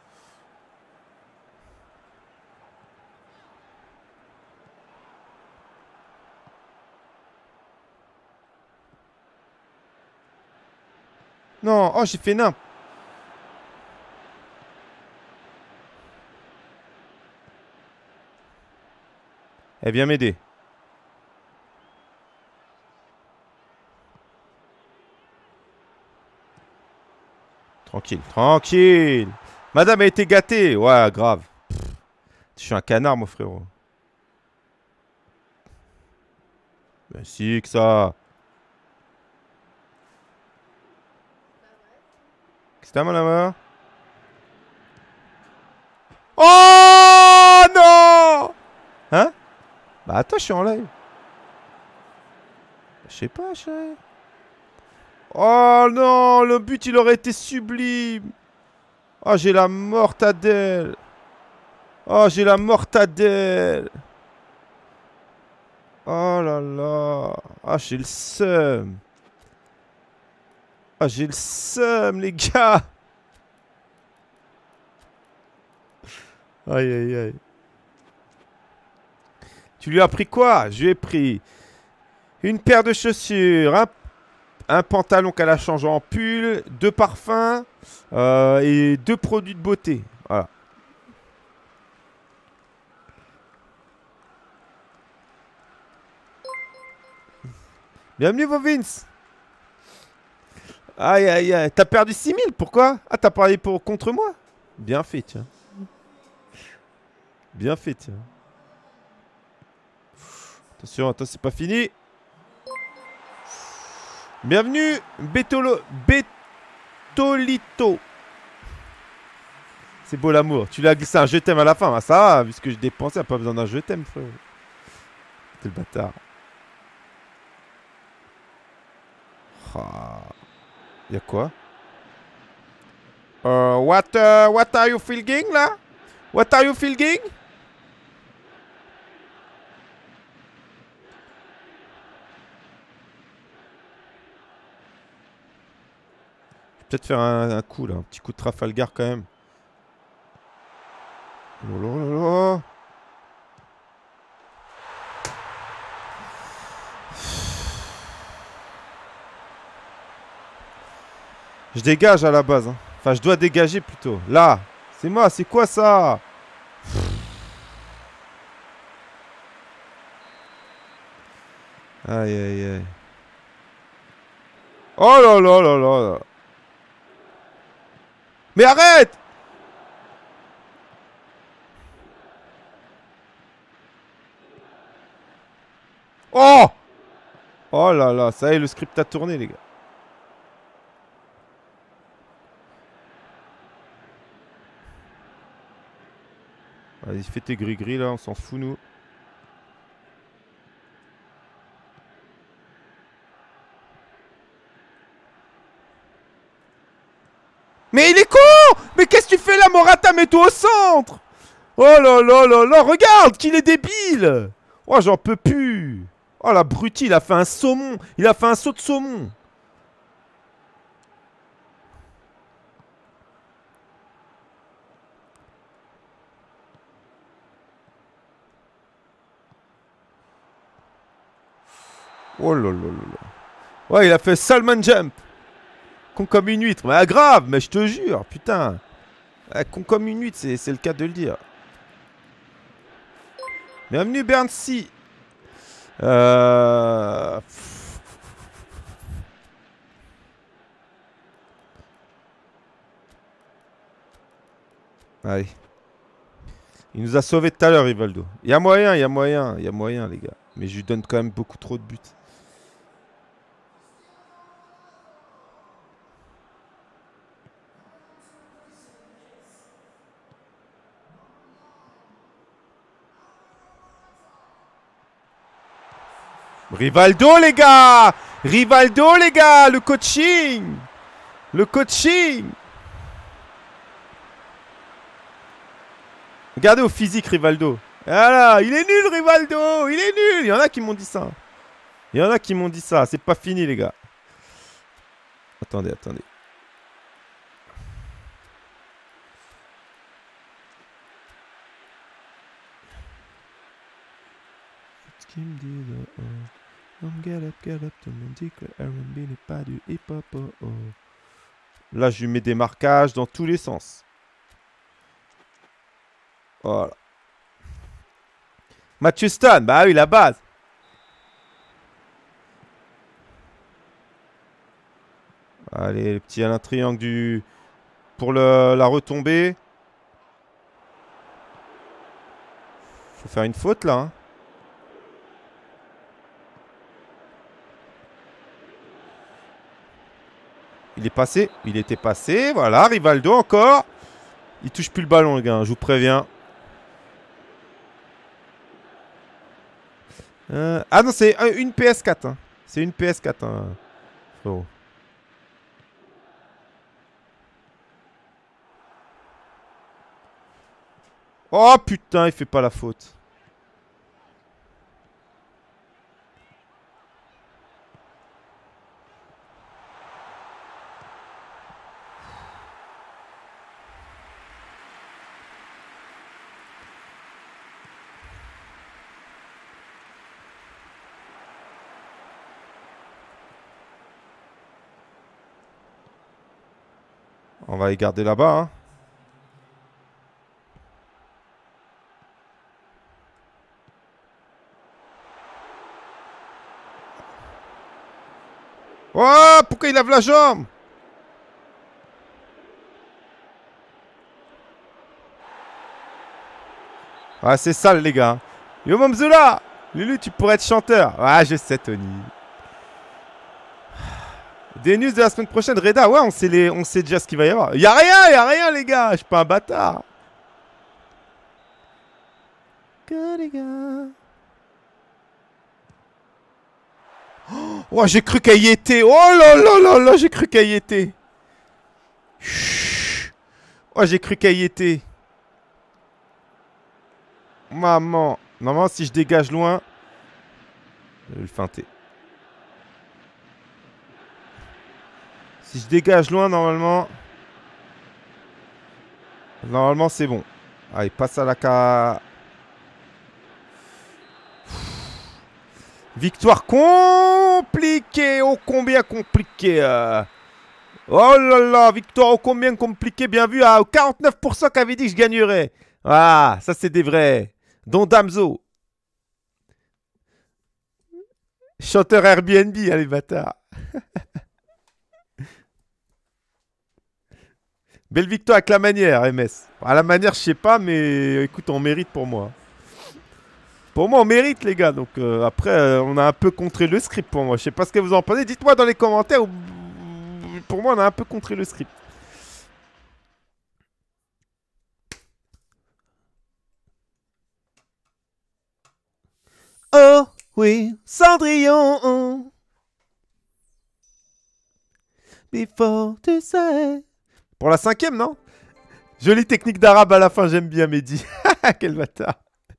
[SPEAKER 1] Non, oh, j'ai fait nimp. Elle vient m'aider. Tranquille, tranquille. Madame a été gâtée. Ouais, grave. Pff, je suis un canard, mon frérot. Ben si, que ça. Qu'est-ce que t'as, mon amour? Oh non! Hein? Bah attends, je suis en live. Je sais pas, chérie. Oh non, le but il aurait été sublime. Oh, j'ai la mortadelle. Oh, j'ai la mortadelle. Oh là là. Ah, j'ai le seum. Ah, j'ai le seum, les gars. Aïe, aïe, aïe. Tu lui as pris quoi? Je lui ai pris une paire de chaussures, un, un pantalon qu'elle a changé en pull, deux parfums euh, et deux produits de beauté. Voilà. Bienvenue, vos Vince. Aïe, aïe, aïe. T'as perdu six mille, pourquoi? Ah, t'as parié pour, contre moi? Bien fait, tiens. Bien fait, tiens. Attention, attends, c'est pas fini. Bienvenue, Betolo... Betolito. C'est beau l'amour. Tu lui as glissé un je t'aime à la fin. Ah, ça va, vu ce que j'ai dépensé, pas besoin d'un je t'aime, frère. T'es le bâtard. Ah. Y'a quoi? uh, what, uh, what are you feeling là? What are you feeling? Peut-être faire un, un coup là, un petit coup de Trafalgar quand même. Oh là là là. Je dégage à la base. Hein. Enfin, je dois dégager plutôt. Là, c'est moi, c'est quoi ça? Aïe aïe aïe. Oh là là là là. Mais arrête! Oh! Oh là là, ça y est, le script a tourné, les gars. Vas-y, fais tes gris-gris, là, on s'en fout, nous. Mais il est con! Mais qu'est-ce que tu fais là, Morata? Mets-toi au centre! Oh là là là là, regarde qu'il est débile! Oh, j'en peux plus! Oh, l'abruti, il a fait un saumon! Il a fait un saut de saumon! Oh là là là là. Ouais, il a fait Salmon Jump! Con comme une huître. Mais ah, grave, mais je te jure, putain. Ah, con comme une huître, c'est le cas de le dire. Bienvenue, Berncy. Euh... Allez. Il nous a sauvés tout à l'heure, Rivaldo. Il y a moyen, il y a moyen, il y a moyen, les gars. Mais je lui donne quand même beaucoup trop de buts. Rivaldo, les gars! Rivaldo, les gars! Le coaching! Le coaching! Regardez au physique, Rivaldo. Voilà, il est nul, Rivaldo! Il est nul! Il y en a qui m'ont dit ça. Il y en a qui m'ont dit ça. C'est pas fini, les gars. Attendez, attendez. Là, je lui mets des marquages dans tous les sens. Voilà. Mathieu Stan, bah oui, la base. Allez, le petit Alain Triangle du... pour le... la retombée. Faut faire une faute, là. Hein. Il est passé. Il était passé. Voilà, Rivaldo encore. Il touche plus le ballon, les gars. Je vous préviens. Euh, ah non, c'est une P S quatre. Hein. C'est une P S quatre. Hein. Oh. Oh putain, il fait pas la faute. On va les garder là-bas. Hein. Oh, pourquoi il lave la jambe? Ah, c'est sale, les gars. Yo, Mamzoula! Lulu, tu pourrais être chanteur. Ah, je sais, Tony. Des news de la semaine prochaine, Reda. Ouais, on sait, les... on sait déjà ce qu'il va y avoir. Y'a rien, y'a rien, les gars. Je suis pas un bâtard. Que les gars. Oh, j'ai cru qu'elle y était. Oh là là là là, j'ai cru qu'elle y était. Chut. Oh, j'ai cru qu'elle y était. Maman. Normalement, si je dégage loin, je vais le feinter. Si je dégage loin, normalement... Normalement, c'est bon. Allez, passe à la ca... Victoire compliquée. Oh, combien compliquée. Euh... Oh là là, victoire oh, combien compliquée. Bien vu, à quarante-neuf pour cent qui avait dit que je gagnerais. Ah, ça, c'est des vrais. Don Damso. Chanteur Airbnb, allez, bâtard. Belle victoire avec la manière, M S. À la manière, je sais pas, mais écoute, on mérite pour moi. Pour moi, on mérite, les gars. Donc, euh, après, euh, on a un peu contré le script pour moi. Je sais pas ce que vous en pensez. Dites-moi dans les commentaires. Où... Pour moi, on a un peu contré le script. Oh, oui, Cendrillon. Before to say. Pour la cinquième, non? Jolie technique d'arabe à la fin, j'aime bien, Mehdi. Quel bâtard.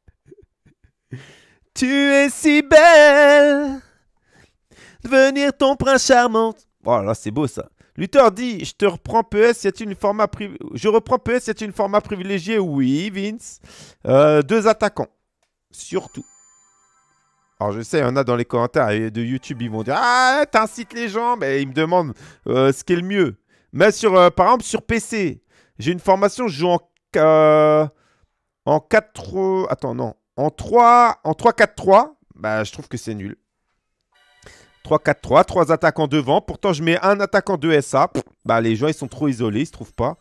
[SPEAKER 1] Tu es si belle. Devenir ton prince charmant. Oh là, c'est beau ça. Luther dit, je te reprends P S, y a-t-il une format priv... Je reprends P S, y a-t-il une format privilégié? Oui, Vince. Euh, deux attaquants. Surtout. Alors je sais, il y en a dans les commentaires de YouTube, ils vont dire, ah, t'incites les gens. Mais ils me demandent euh, ce qui est le mieux. Mais sur, euh, par exemple, sur P C, j'ai une formation, je joue en, euh, en quatre... Attends, non. En trois, en trois quatre trois, bah, je trouve que c'est nul. trois quatre trois, trois attaquants devant. Pourtant, je mets un attaquant de S A. Pff, bah, les gens, ils sont trop isolés, ils se trouvent pas.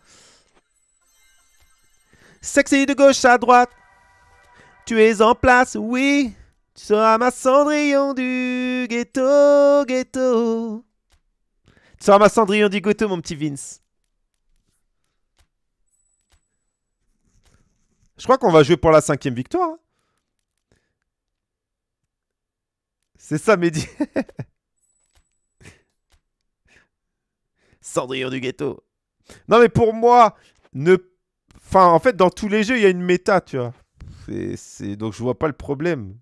[SPEAKER 1] Sexy de gauche à droite. Tu es en place, oui. Tu seras ma Cendrillon du ghetto, ghetto. Tu seras ma Cendrillon du ghetto, mon petit Vince. Je crois qu'on va jouer pour la cinquième victoire. Hein. C'est ça, Mehdi. Cendrillon du ghetto. Non, mais pour moi, ne... enfin, en fait, dans tous les jeux, il y a une méta, tu vois. C'est... Donc, je vois pas le problème.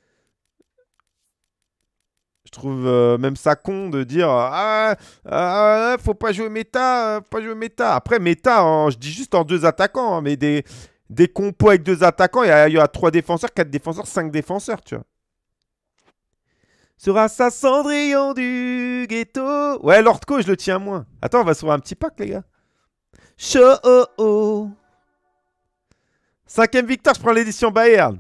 [SPEAKER 1] Je trouve euh, même ça con de dire ah, ah faut pas jouer méta, euh, pas jouer méta. Après méta, hein, je dis juste en deux attaquants, hein, mais des, des compos avec deux attaquants, il y a, y a trois défenseurs, quatre défenseurs, cinq défenseurs, tu vois. Sera ça Cendrillon du ghetto. Ouais, Lordco, je le tiens moins. Attends, on va se voir un petit pack, les gars. Show oh oh. Cinquième victoire, je prends l'édition Bayern.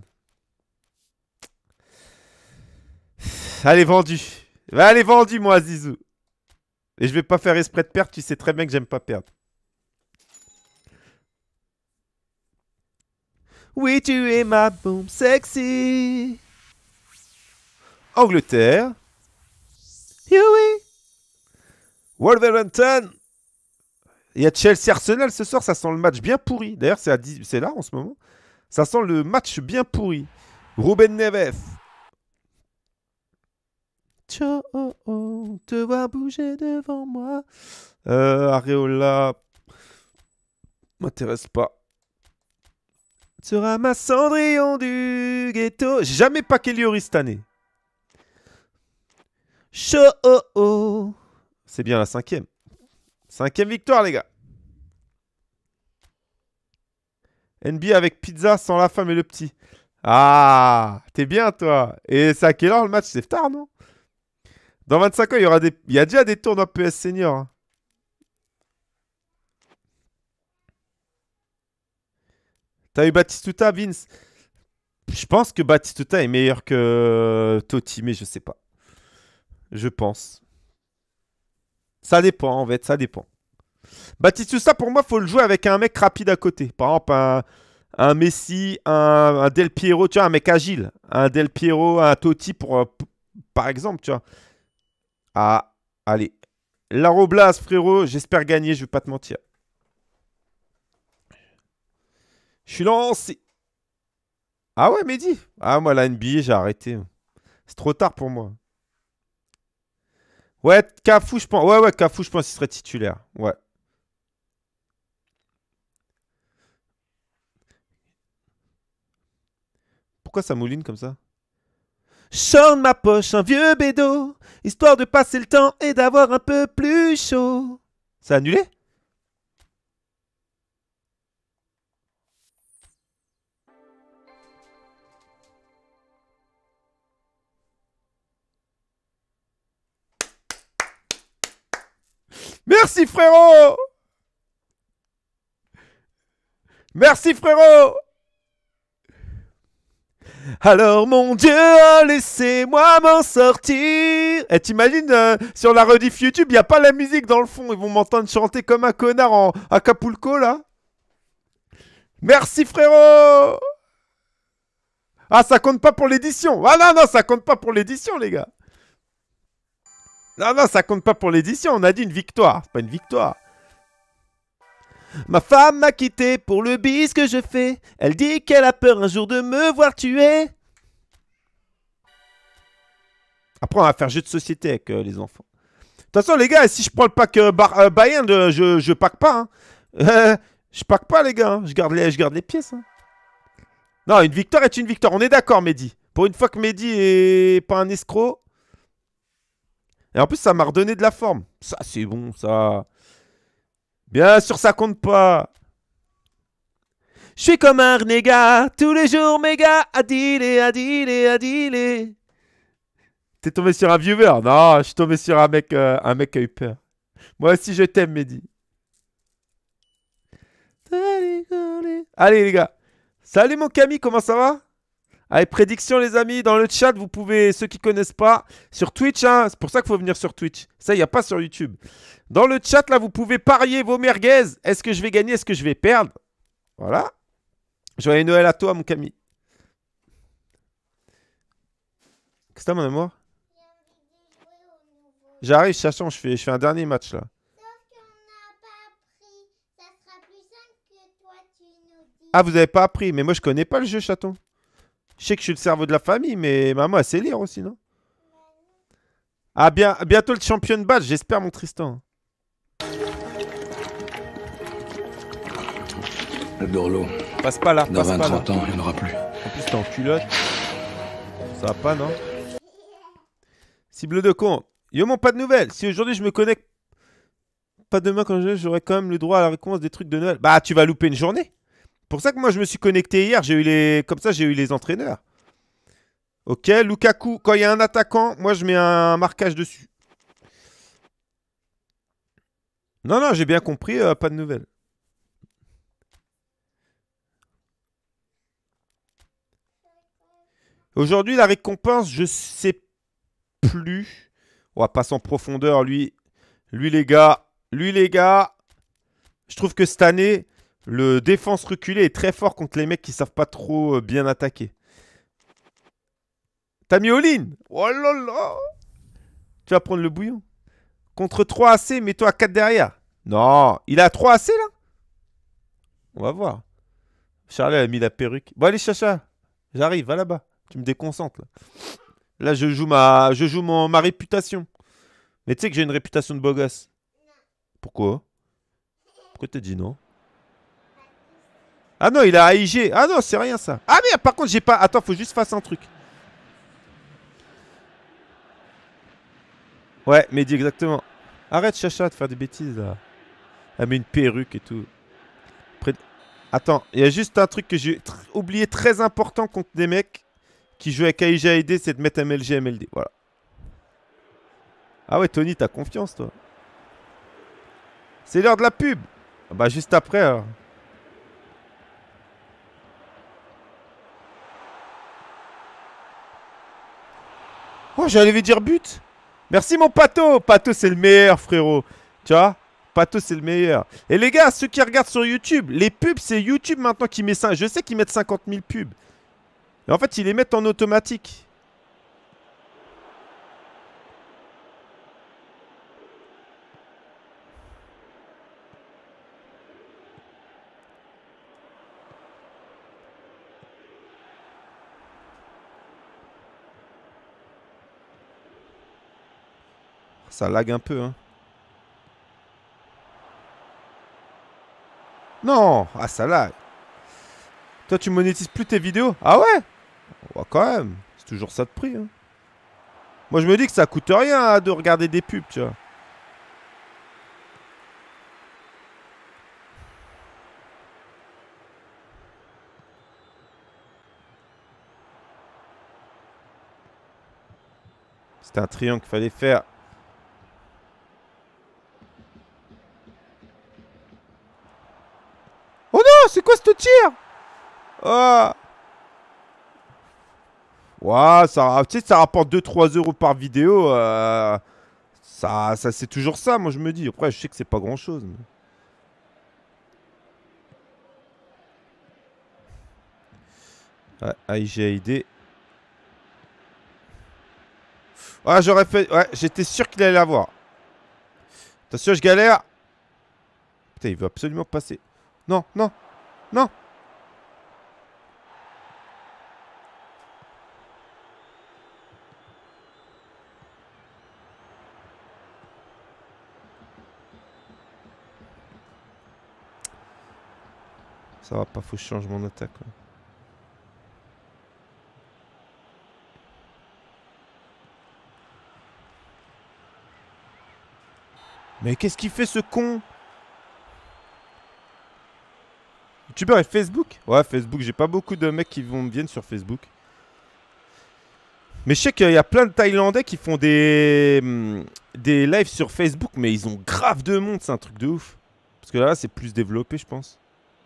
[SPEAKER 1] Allez, vendu. Allez, vendu, moi, Zizou. Et je vais pas faire exprès de perdre. Tu sais très bien que j'aime pas perdre. Oui, tu es ma bombe sexy. Angleterre. Oui, oui. Wolverhampton. Il y a Chelsea-Arsenal ce soir. Ça sent le match bien pourri. D'ailleurs, c'est là en ce moment. Ça sent le match bien pourri. Ruben Neves. Oh, oh, oh, te voir bouger devant moi. Euh, Areola. M'intéresse pas. Tu seras ma Cendrillon du ghetto. J'ai jamais paqué Lloris cette année. Chaud, oh, oh. C'est bien la cinquième. Cinquième victoire, les gars. N B A avec pizza sans la femme et le petit. Ah, t'es bien, toi. Et c'est à quelle heure le match? C'est tard, non? Dans vingt-cinq ans, il y aura des... Il y a déjà des tournois P S Senior. Hein. T'as eu Batistuta, Vince? Je pense que Batistuta est meilleur que Totti, mais je sais pas. Je pense. Ça dépend, en fait, ça dépend. Batistuta, pour moi, faut le jouer avec un mec rapide à côté. Par exemple, un, un Messi, un, un Del Piero, tu vois, un mec agile. Un Del Piero, un Totti, pour, euh, p- par exemple, tu vois. Ah, allez. L'Aroblas, frérot, j'espère gagner, je vais pas te mentir. Je suis lancé. Ah ouais, Mehdi. Ah, moi, la N B A, j'ai arrêté. C'est trop tard pour moi. Ouais, Cafou, je pense. Ouais, ouais, Cafou, je pense qu'il serait titulaire. Ouais. Pourquoi ça mouline comme ça? Je sors de ma poche un vieux bédo, histoire de passer le temps et d'avoir un peu plus chaud. C'est annulé? Merci frérot! Merci frérot! Alors mon Dieu, laissez-moi m'en sortir. Et t'imagines, euh, sur la rediff YouTube, il n'y a pas la musique dans le fond. Ils vont m'entendre chanter comme un connard en Acapulco, là. Merci frérot! Ah, ça compte pas pour l'édition. Ah non, non, ça compte pas pour l'édition, les gars. Non, non, ça compte pas pour l'édition. On a dit une victoire. C'est pas une victoire. Ma femme m'a quitté pour le bis que je fais. Elle dit qu'elle a peur un jour de me voir tuer. Après, on va faire jeu de société avec euh, les enfants. De toute façon, les gars, si je prends le pack euh, bar, euh, Bayern, euh, je, je pack pas. Hein. Euh, je pack pas, les gars. Hein. Je, garde les, je garde les pièces. Hein. Non, une victoire est une victoire. On est d'accord, Mehdi. Pour une fois que Mehdi est pas un escroc. Et en plus, ça m'a redonné de la forme. Ça, c'est bon, ça. Bien sûr, ça compte pas. Je suis comme un renégat, tous les jours, méga, adilé, adilé, adilé. T'es tombé sur un viewer? Non, je suis tombé sur un mec, euh, un mec qui a eu peur. Moi aussi, je t'aime, Mehdi. Allez, les gars. Salut, mon Camille, comment ça va? Allez, prédiction, les amis, dans le chat, vous pouvez, ceux qui connaissent pas, sur Twitch, hein, c'est pour ça qu'il faut venir sur Twitch. Ça, il n'y a pas sur YouTube. Dans le chat, là, vous pouvez parier vos merguez. Est-ce que je vais gagner? Est-ce que je vais perdre? Voilà. Joyeux Noël à toi, mon Camille. Qu'est-ce que t'as, mon amour? J'arrive, Chachon, je fais, je fais un dernier match, là. Ah, vous avez pas appris? Mais moi, je connais pas le jeu, chaton. Je sais que je suis le cerveau de la famille, mais maman, elle sait lire aussi, non? Ah, bien, bientôt le champion badge, j'espère, mon Tristan.
[SPEAKER 2] Le Dorlo.
[SPEAKER 1] Passe pas là,
[SPEAKER 2] Dans
[SPEAKER 1] passe
[SPEAKER 2] vingt
[SPEAKER 1] pas
[SPEAKER 2] trente
[SPEAKER 1] là.
[SPEAKER 2] ans, il n'y en aura plus.
[SPEAKER 1] En plus, t'es en culotte. Ça va pas, non? Cible de compte. Yo, mon, pas de nouvelles. Si aujourd'hui je me connecte pas demain quand je j'aurai quand même le droit à la récompense des trucs de Noël. Bah, tu vas louper une journée. Pour ça que moi, je me suis connecté hier. J'ai eu les... Comme ça, j'ai eu les entraîneurs. Ok, Lukaku. Quand il y a un attaquant, moi, je mets un marquage dessus. Non, non, j'ai bien compris. Euh, pas de nouvelles. Aujourd'hui, la récompense, je sais plus. On va passer en profondeur. Lui, lui les gars, lui, les gars, je trouve que cette année, le défense reculée est très fort contre les mecs qui savent pas trop bien attaquer. T'as mis all-in? Oh là là! Tu vas prendre le bouillon. Contre trois A C, mets-toi à quatre derrière. Non, il a trois A C là? On va voir. Charlie a mis la perruque. Bon, allez, Chacha. J'arrive, va là-bas. Tu me déconcentres là. Là, je joue ma, je joue mon, ma réputation. Mais tu sais que j'ai une réputation de beau gosse. Pourquoi? Pourquoi t'as dit non? Ah non, il a A I G. Ah non, c'est rien ça. Ah mais par contre, j'ai pas... Attends, faut juste faire un truc. Ouais, Mehdi, exactement. Arrête, Chacha, de faire des bêtises là. Elle met une perruque et tout. Après... Attends, il y a juste un truc que j'ai tr oublié très important contre des mecs qui jouent avec A I G A I D, c'est de mettre M L G, M L D. Voilà. Ah ouais, Tony, t'as confiance, toi. C'est l'heure de la pub. Ah bah, juste après, alors. Oh, j'allais dire but. Merci, mon Pato. Pato, c'est le meilleur, frérot. Tu vois? Pato, c'est le meilleur. Et les gars, ceux qui regardent sur YouTube, les pubs, c'est YouTube maintenant qui met ça. Je sais qu'ils mettent cinquante mille pubs. Et en fait, ils les mettent en automatique. Ça lag un peu, hein. Non! Ah, ça lag. Toi, tu monétises plus tes vidéos? Ah ouais? Ouais, quand même. C'est toujours ça de prix, hein. Moi, je me dis que ça coûte rien hein, de regarder des pubs, tu vois. C'était un triangle qu'il fallait faire. Oh non, c'est quoi ce tir? Oh. Ouah, ça, tu sais, ça rapporte deux trois euros par vidéo. Euh, ça, ça c'est toujours ça, moi je me dis. Après, je sais que c'est pas grand chose. Mais... Ouais, A I G A I D. Ah, j'aurais fait... Ouais, j'étais sûr qu'il allait l'avoir. Attention, je galère. Putain, il veut absolument passer. Non, non, non. Ça va pas, faut que je change mon attaque. Ouais. Mais qu'est-ce qu'il fait ce con? YouTubeur et Facebook? Ouais, Facebook, j'ai pas beaucoup de mecs qui vont, viennent sur Facebook. Mais je sais qu'il y a plein de Thaïlandais qui font des, des lives sur Facebook, mais ils ont grave de monde, c'est un truc de ouf. Parce que là, c'est plus développé, je pense.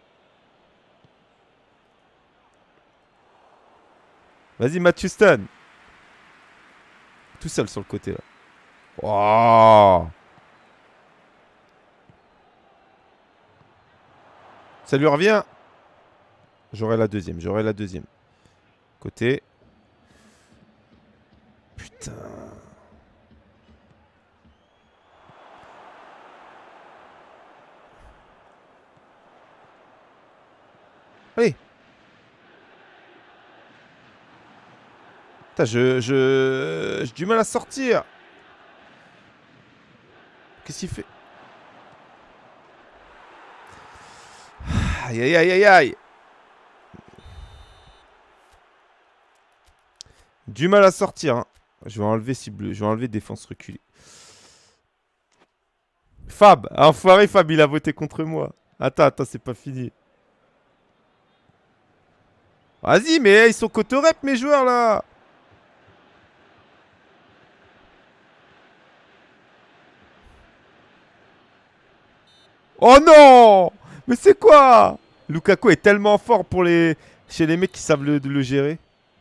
[SPEAKER 1] Vas-y, Matthew Stan. Tout seul sur le côté, là. Wow. Ça lui revient. J'aurai la deuxième. J'aurai la deuxième. Côté. Putain. Allez. Putain, je... je... J'ai du mal à sortir. Qu'est-ce qu'il fait? Aïe aïe aïe aïe aïe. Du mal à sortir. Hein. Je vais enlever cible. Je vais enlever défense reculée. Fab. Enfoiré Fab, il a voté contre moi. Attends, attends, c'est pas fini. Vas-y, mais ils sont cotorep mes joueurs là. Oh non! Mais c'est quoi? Lukaku est tellement fort pour les... chez les mecs qui savent le, le gérer.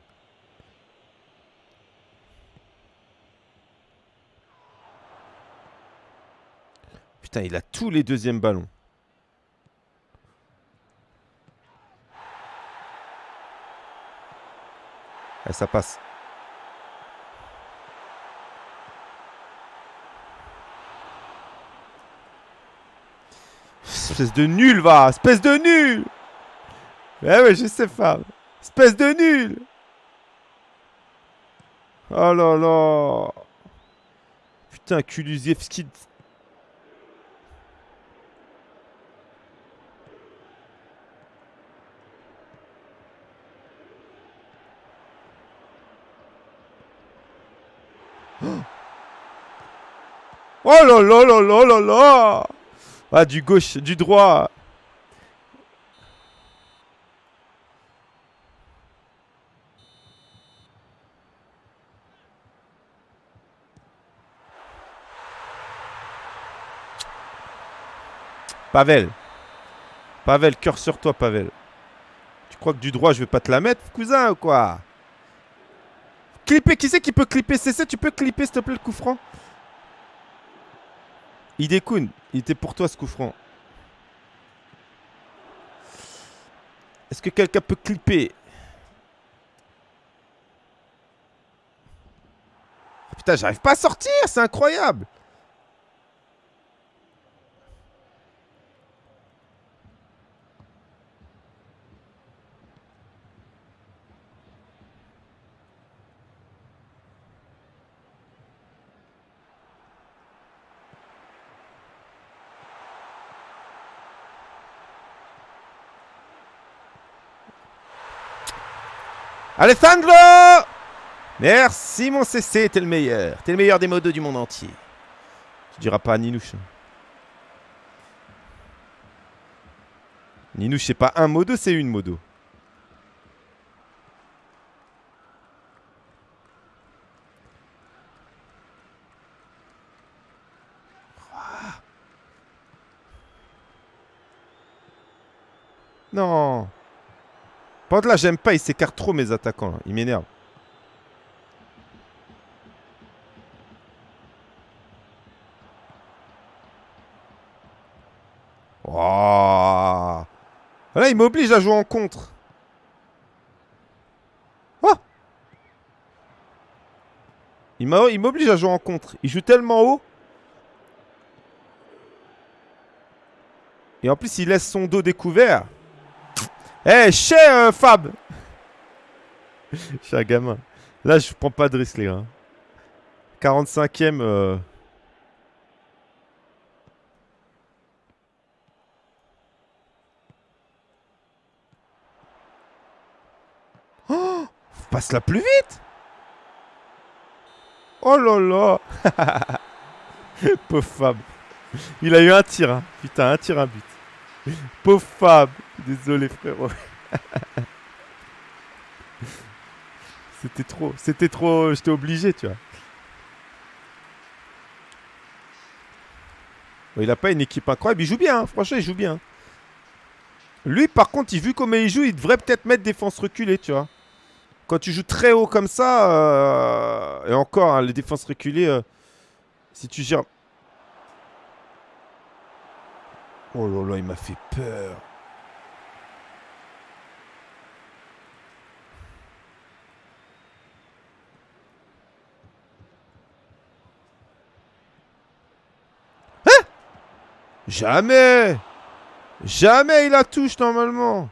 [SPEAKER 1] Putain, il a tous les deuxièmes ballons. Ah, ça passe. Espèce de nul, va! Espèce de nul! Eh ouais, je sais, femme. Espèce de nul! Oh là là! Putain, Kulusevski. Oh là là là là là là! Ah, du gauche, du droit. Pavel. Pavel, cœur sur toi, Pavel. Tu crois que du droit, je vais pas te la mettre, cousin, ou quoi? Clipper, qui c'est qui peut clipper? C C, tu peux clipper, s'il te plaît, le coup franc? Idekun, il était pour toi ce coup franc. Est-ce que quelqu'un peut clipper? Oh, putain, j'arrive pas à sortir, c'est incroyable. Alessandro! Merci mon C C, t'es le meilleur. T'es le meilleur des modos du monde entier. Tu diras pas à Ninouche. Ninouche, c'est pas un modo, c'est une modo. Non. Par contre là, j'aime pas, ils s'écartent trop mes attaquants. Là. Ils m'énervent. Oh. Là, il m'oblige à jouer en contre. Oh. Il m'oblige à jouer en contre. Il joue tellement haut. Et en plus, il laisse son dos découvert. Eh, hey, chez euh, Fab. Je suis un gamin. Là, je prends pas de risque, les gars. quarante-cinquième. Euh... Oh, passe-la plus vite. Oh là là. Pauvre Fab. Il a eu un tir. Hein. Putain, un tir, un but. Pauvre Fab. Désolé, frérot. C'était trop. C'était trop. J'étais obligé, tu vois. Bon, il a pas une équipe incroyable. Il joue bien. Hein. Franchement, il joue bien. Lui, par contre, il, vu comment il joue, il devrait peut-être mettre défense reculée, tu vois. Quand tu joues très haut comme ça, euh, et encore, hein, les défenses reculées, euh, si tu gères... Oh là là, il m'a fait peur. Hein? Jamais! Jamais il la touche normalement.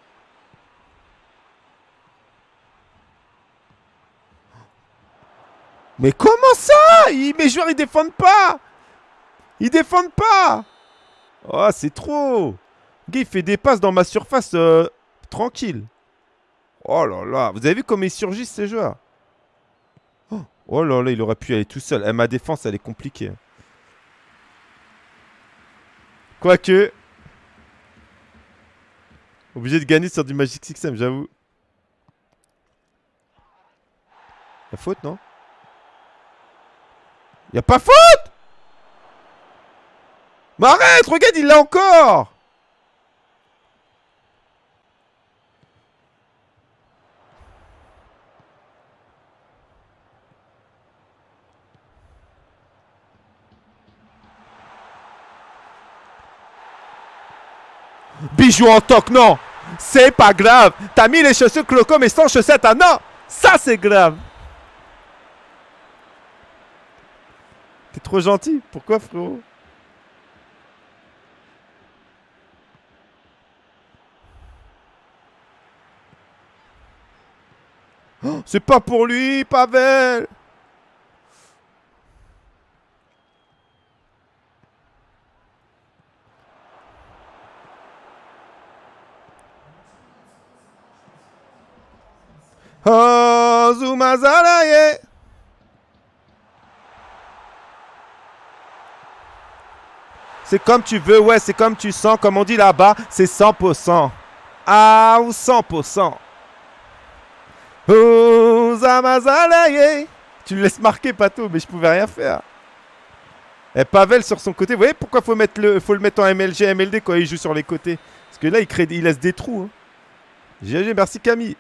[SPEAKER 1] Mais comment ça? il, Mes joueurs ils défendent pas. Ils défendent pas. Oh c'est trop. Le gars il fait des passes dans ma surface euh, tranquille. Oh là là. Vous avez vu comment ils surgissent ces joueurs? Oh, oh là là il aurait pu aller tout seul. Eh, ma défense elle est compliquée. Quoique. Obligé de gagner sur du Magic System, j'avoue. Y'a faute, non? Y'a pas faute! Mais arrête, regarde, il l'a encore! Bijou en toc, non! C'est pas grave! T'as mis les chaussures Cloco mais sans chaussettes, ah non! Ça c'est grave! T'es trop gentil, pourquoi frérot? Oh, c'est pas pour lui, Pavel! Oh, Zumazaraye! C'est comme tu veux, ouais, c'est comme tu sens, comme on dit là-bas, c'est cent pour cent. Ah, ou cent pour cent. Oh, Zumazaraye! Tu le laisses marquer, Pato, mais je pouvais rien faire. Et Pavel sur son côté, vous voyez pourquoi faut, mettre le, faut le mettre en M L G, M L D quand il joue sur les côtés? Parce que là, il, crée, il laisse des trous. Hein. G G, merci Camille.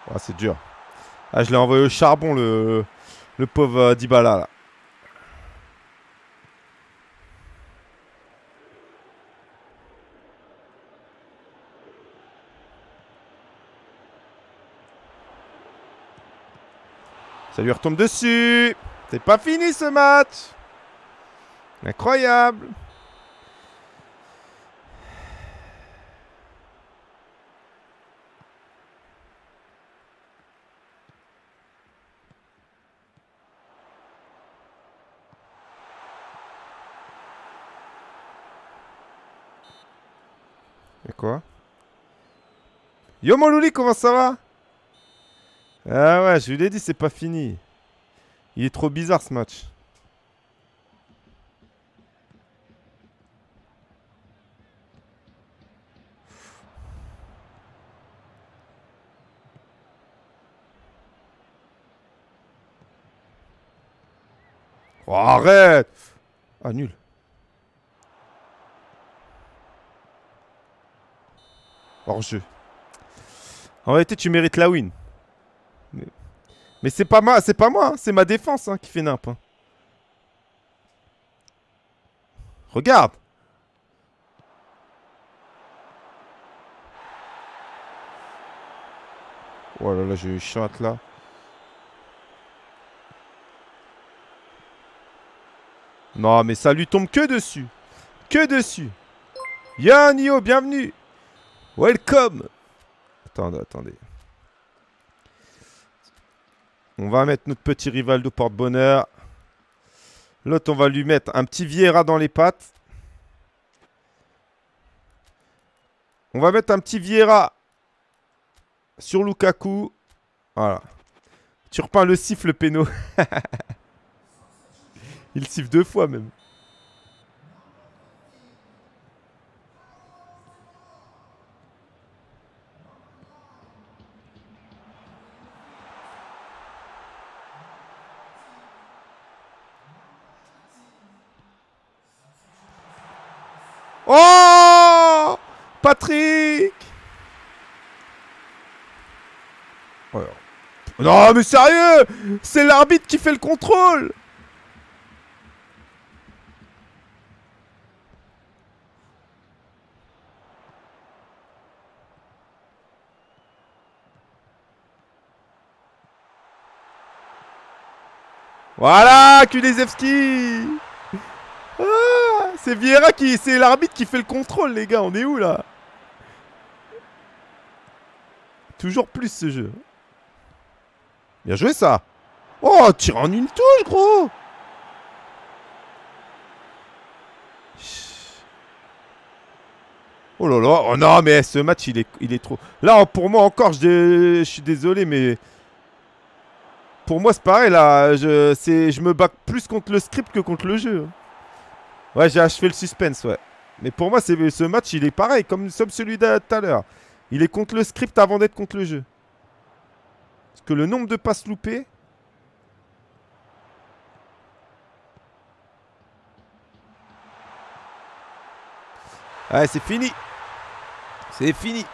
[SPEAKER 1] Oh, c'est dur. Ah, je l'ai envoyé au charbon, le, le pauvre euh, Dybala, là. Ça lui retombe dessus. C'est pas fini ce match. Incroyable. Et quoi? Yo mon louli, comment ça va? Ah ouais, je lui ai dit, c'est pas fini. Il est trop bizarre ce match. Oh, arrête! Ah, nul. Hors jeu. En réalité, tu mérites la win. Mais, mais c'est pas, ma... pas moi, hein. C'est ma défense hein, qui fait nimp. Hein. Regarde! Oh là là, j'ai eu chante là. Non, mais ça lui tombe que dessus. Que dessus. Yo, Nio, bienvenue. Welcome. Attendez, attendez. On va mettre notre petit rival de porte-bonheur. L'autre, on va lui mettre un petit Vieira dans les pattes. On va mettre un petit Vieira sur Lukaku. Voilà. Tu repeins le siffle, Péno. Il siffle deux fois même. Oh Patrick. Oh. Non mais sérieux, c'est l'arbitre qui fait le contrôle. Voilà, Kulusevski. Ah, c'est Vieira qui... C'est l'arbitre qui fait le contrôle, les gars. On est où, là? Toujours plus, ce jeu. Bien joué, ça. Oh, tire en une touche, gros. Oh là là. Oh non, mais ce match, il est, il est trop... Là, pour moi, encore, je, je suis désolé, mais... Pour moi, c'est pareil, là. Je, je me bats plus contre le script que contre le jeu. Ouais, j'ai achevé le suspense, ouais. Mais pour moi, ce match, il est pareil, comme, comme celui de tout à l'heure. Il est contre le script avant d'être contre le jeu. Parce que le nombre de passes loupées... Ouais, c'est fini. C'est fini.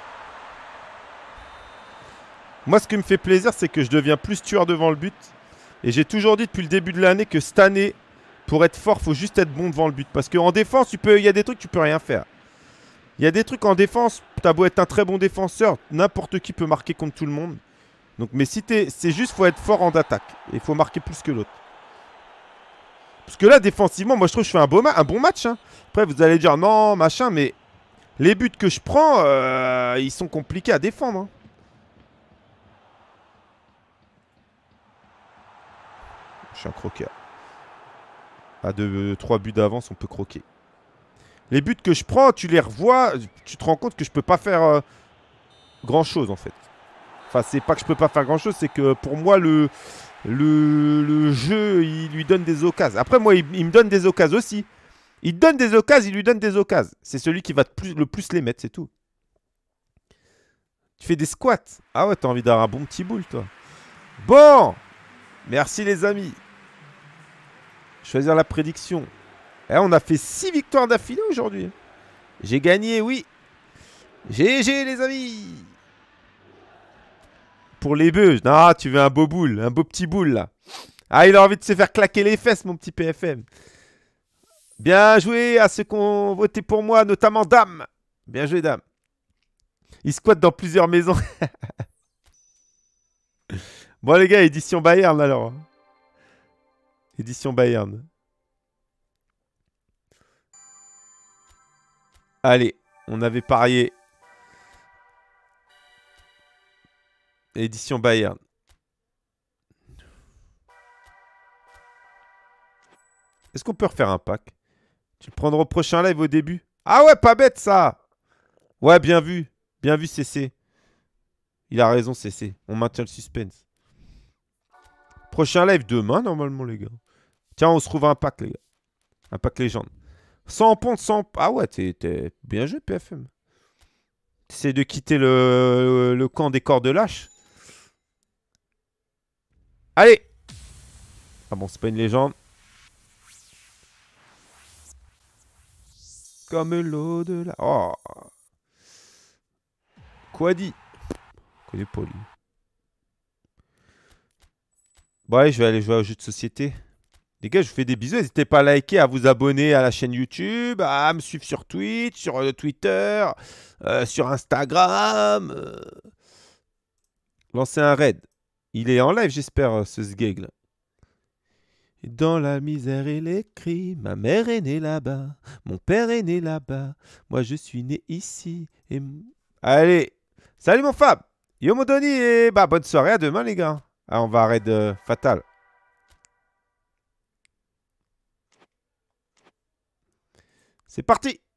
[SPEAKER 1] Moi, ce qui me fait plaisir, c'est que je deviens plus tueur devant le but. Et j'ai toujours dit depuis le début de l'année que cette année, pour être fort, il faut juste être bon devant le but. Parce qu'en défense, tu peux, il y a des trucs que tu peux rien faire. Il y a des trucs en défense, t'as beau être un très bon défenseur, n'importe qui peut marquer contre tout le monde. Donc, mais si t'es, c'est juste, faut être fort en attaque. Et il faut marquer plus que l'autre. Parce que là, défensivement, moi, je trouve que je fais un, beau un bon match. Hein. Après, vous allez dire, non, machin, mais les buts que je prends, euh, ils sont compliqués à défendre. Hein. Je suis un croqueur. À deux, trois buts d'avance, on peut croquer. Les buts que je prends, tu les revois, tu te rends compte que je peux pas faire euh, grand chose en fait. Enfin, c'est pas que je peux pas faire grand chose, c'est que pour moi, le, le, le jeu, il lui donne des occasions. Après, moi, il, il me donne des occasions aussi. Il donne des occasions, il lui donne des occasions. C'est celui qui va plus, le plus les mettre, c'est tout. Tu fais des squats. Ah ouais, t'as envie d'avoir un bon petit boule, toi. Bon, merci les amis. Choisir la prédiction. Eh, on a fait six victoires d'affilée aujourd'hui. J'ai gagné, oui. G G les amis. pour les bœufs. Non, tu veux un beau boule, un beau petit boule là. Ah, il a envie de se faire claquer les fesses, mon petit P F M. Bien joué à ceux qui ont voté pour moi, notamment Dame. Bien joué, Dame. Il squatte dans plusieurs maisons. Bon, les gars, édition Bayern alors. Édition Bayern. Allez, on avait parié. Édition Bayern. Est-ce qu'on peut refaire un pack? Tu le prendras au prochain live au début? Ah ouais, pas bête ça! Ouais, bien vu. Bien vu, C C. Il a raison, C C. On maintient le suspense. Prochain live demain, normalement, les gars. Tiens, on se trouve un pack, les gars. Un pack légende. cent pontes, cent... Ah ouais, t'es bien joué, P F M. T'essaies de quitter le, le camp des corps de lâche. Allez! Ah bon, c'est pas une légende. Comme l'eau de la... Oh! Quoi dit? Je connais pas lui. Bon allez, je vais aller jouer au jeu de société. Les gars, je vous fais des bisous. N'hésitez pas à liker, à vous abonner à la chaîne YouTube, à me suivre sur Twitch, sur euh, Twitter, euh, sur Instagram. Euh... Lancez un raid. Il est en live, j'espère, ce sgeg là. Dans la misère et les cris, ma mère est née là-bas, mon père est né là-bas, moi je suis né ici. Et... Allez, salut mon Fab, yo mon Donny, et bah bonne soirée, à demain les gars. Ah, on va arrêter euh, Fatal. C'est parti.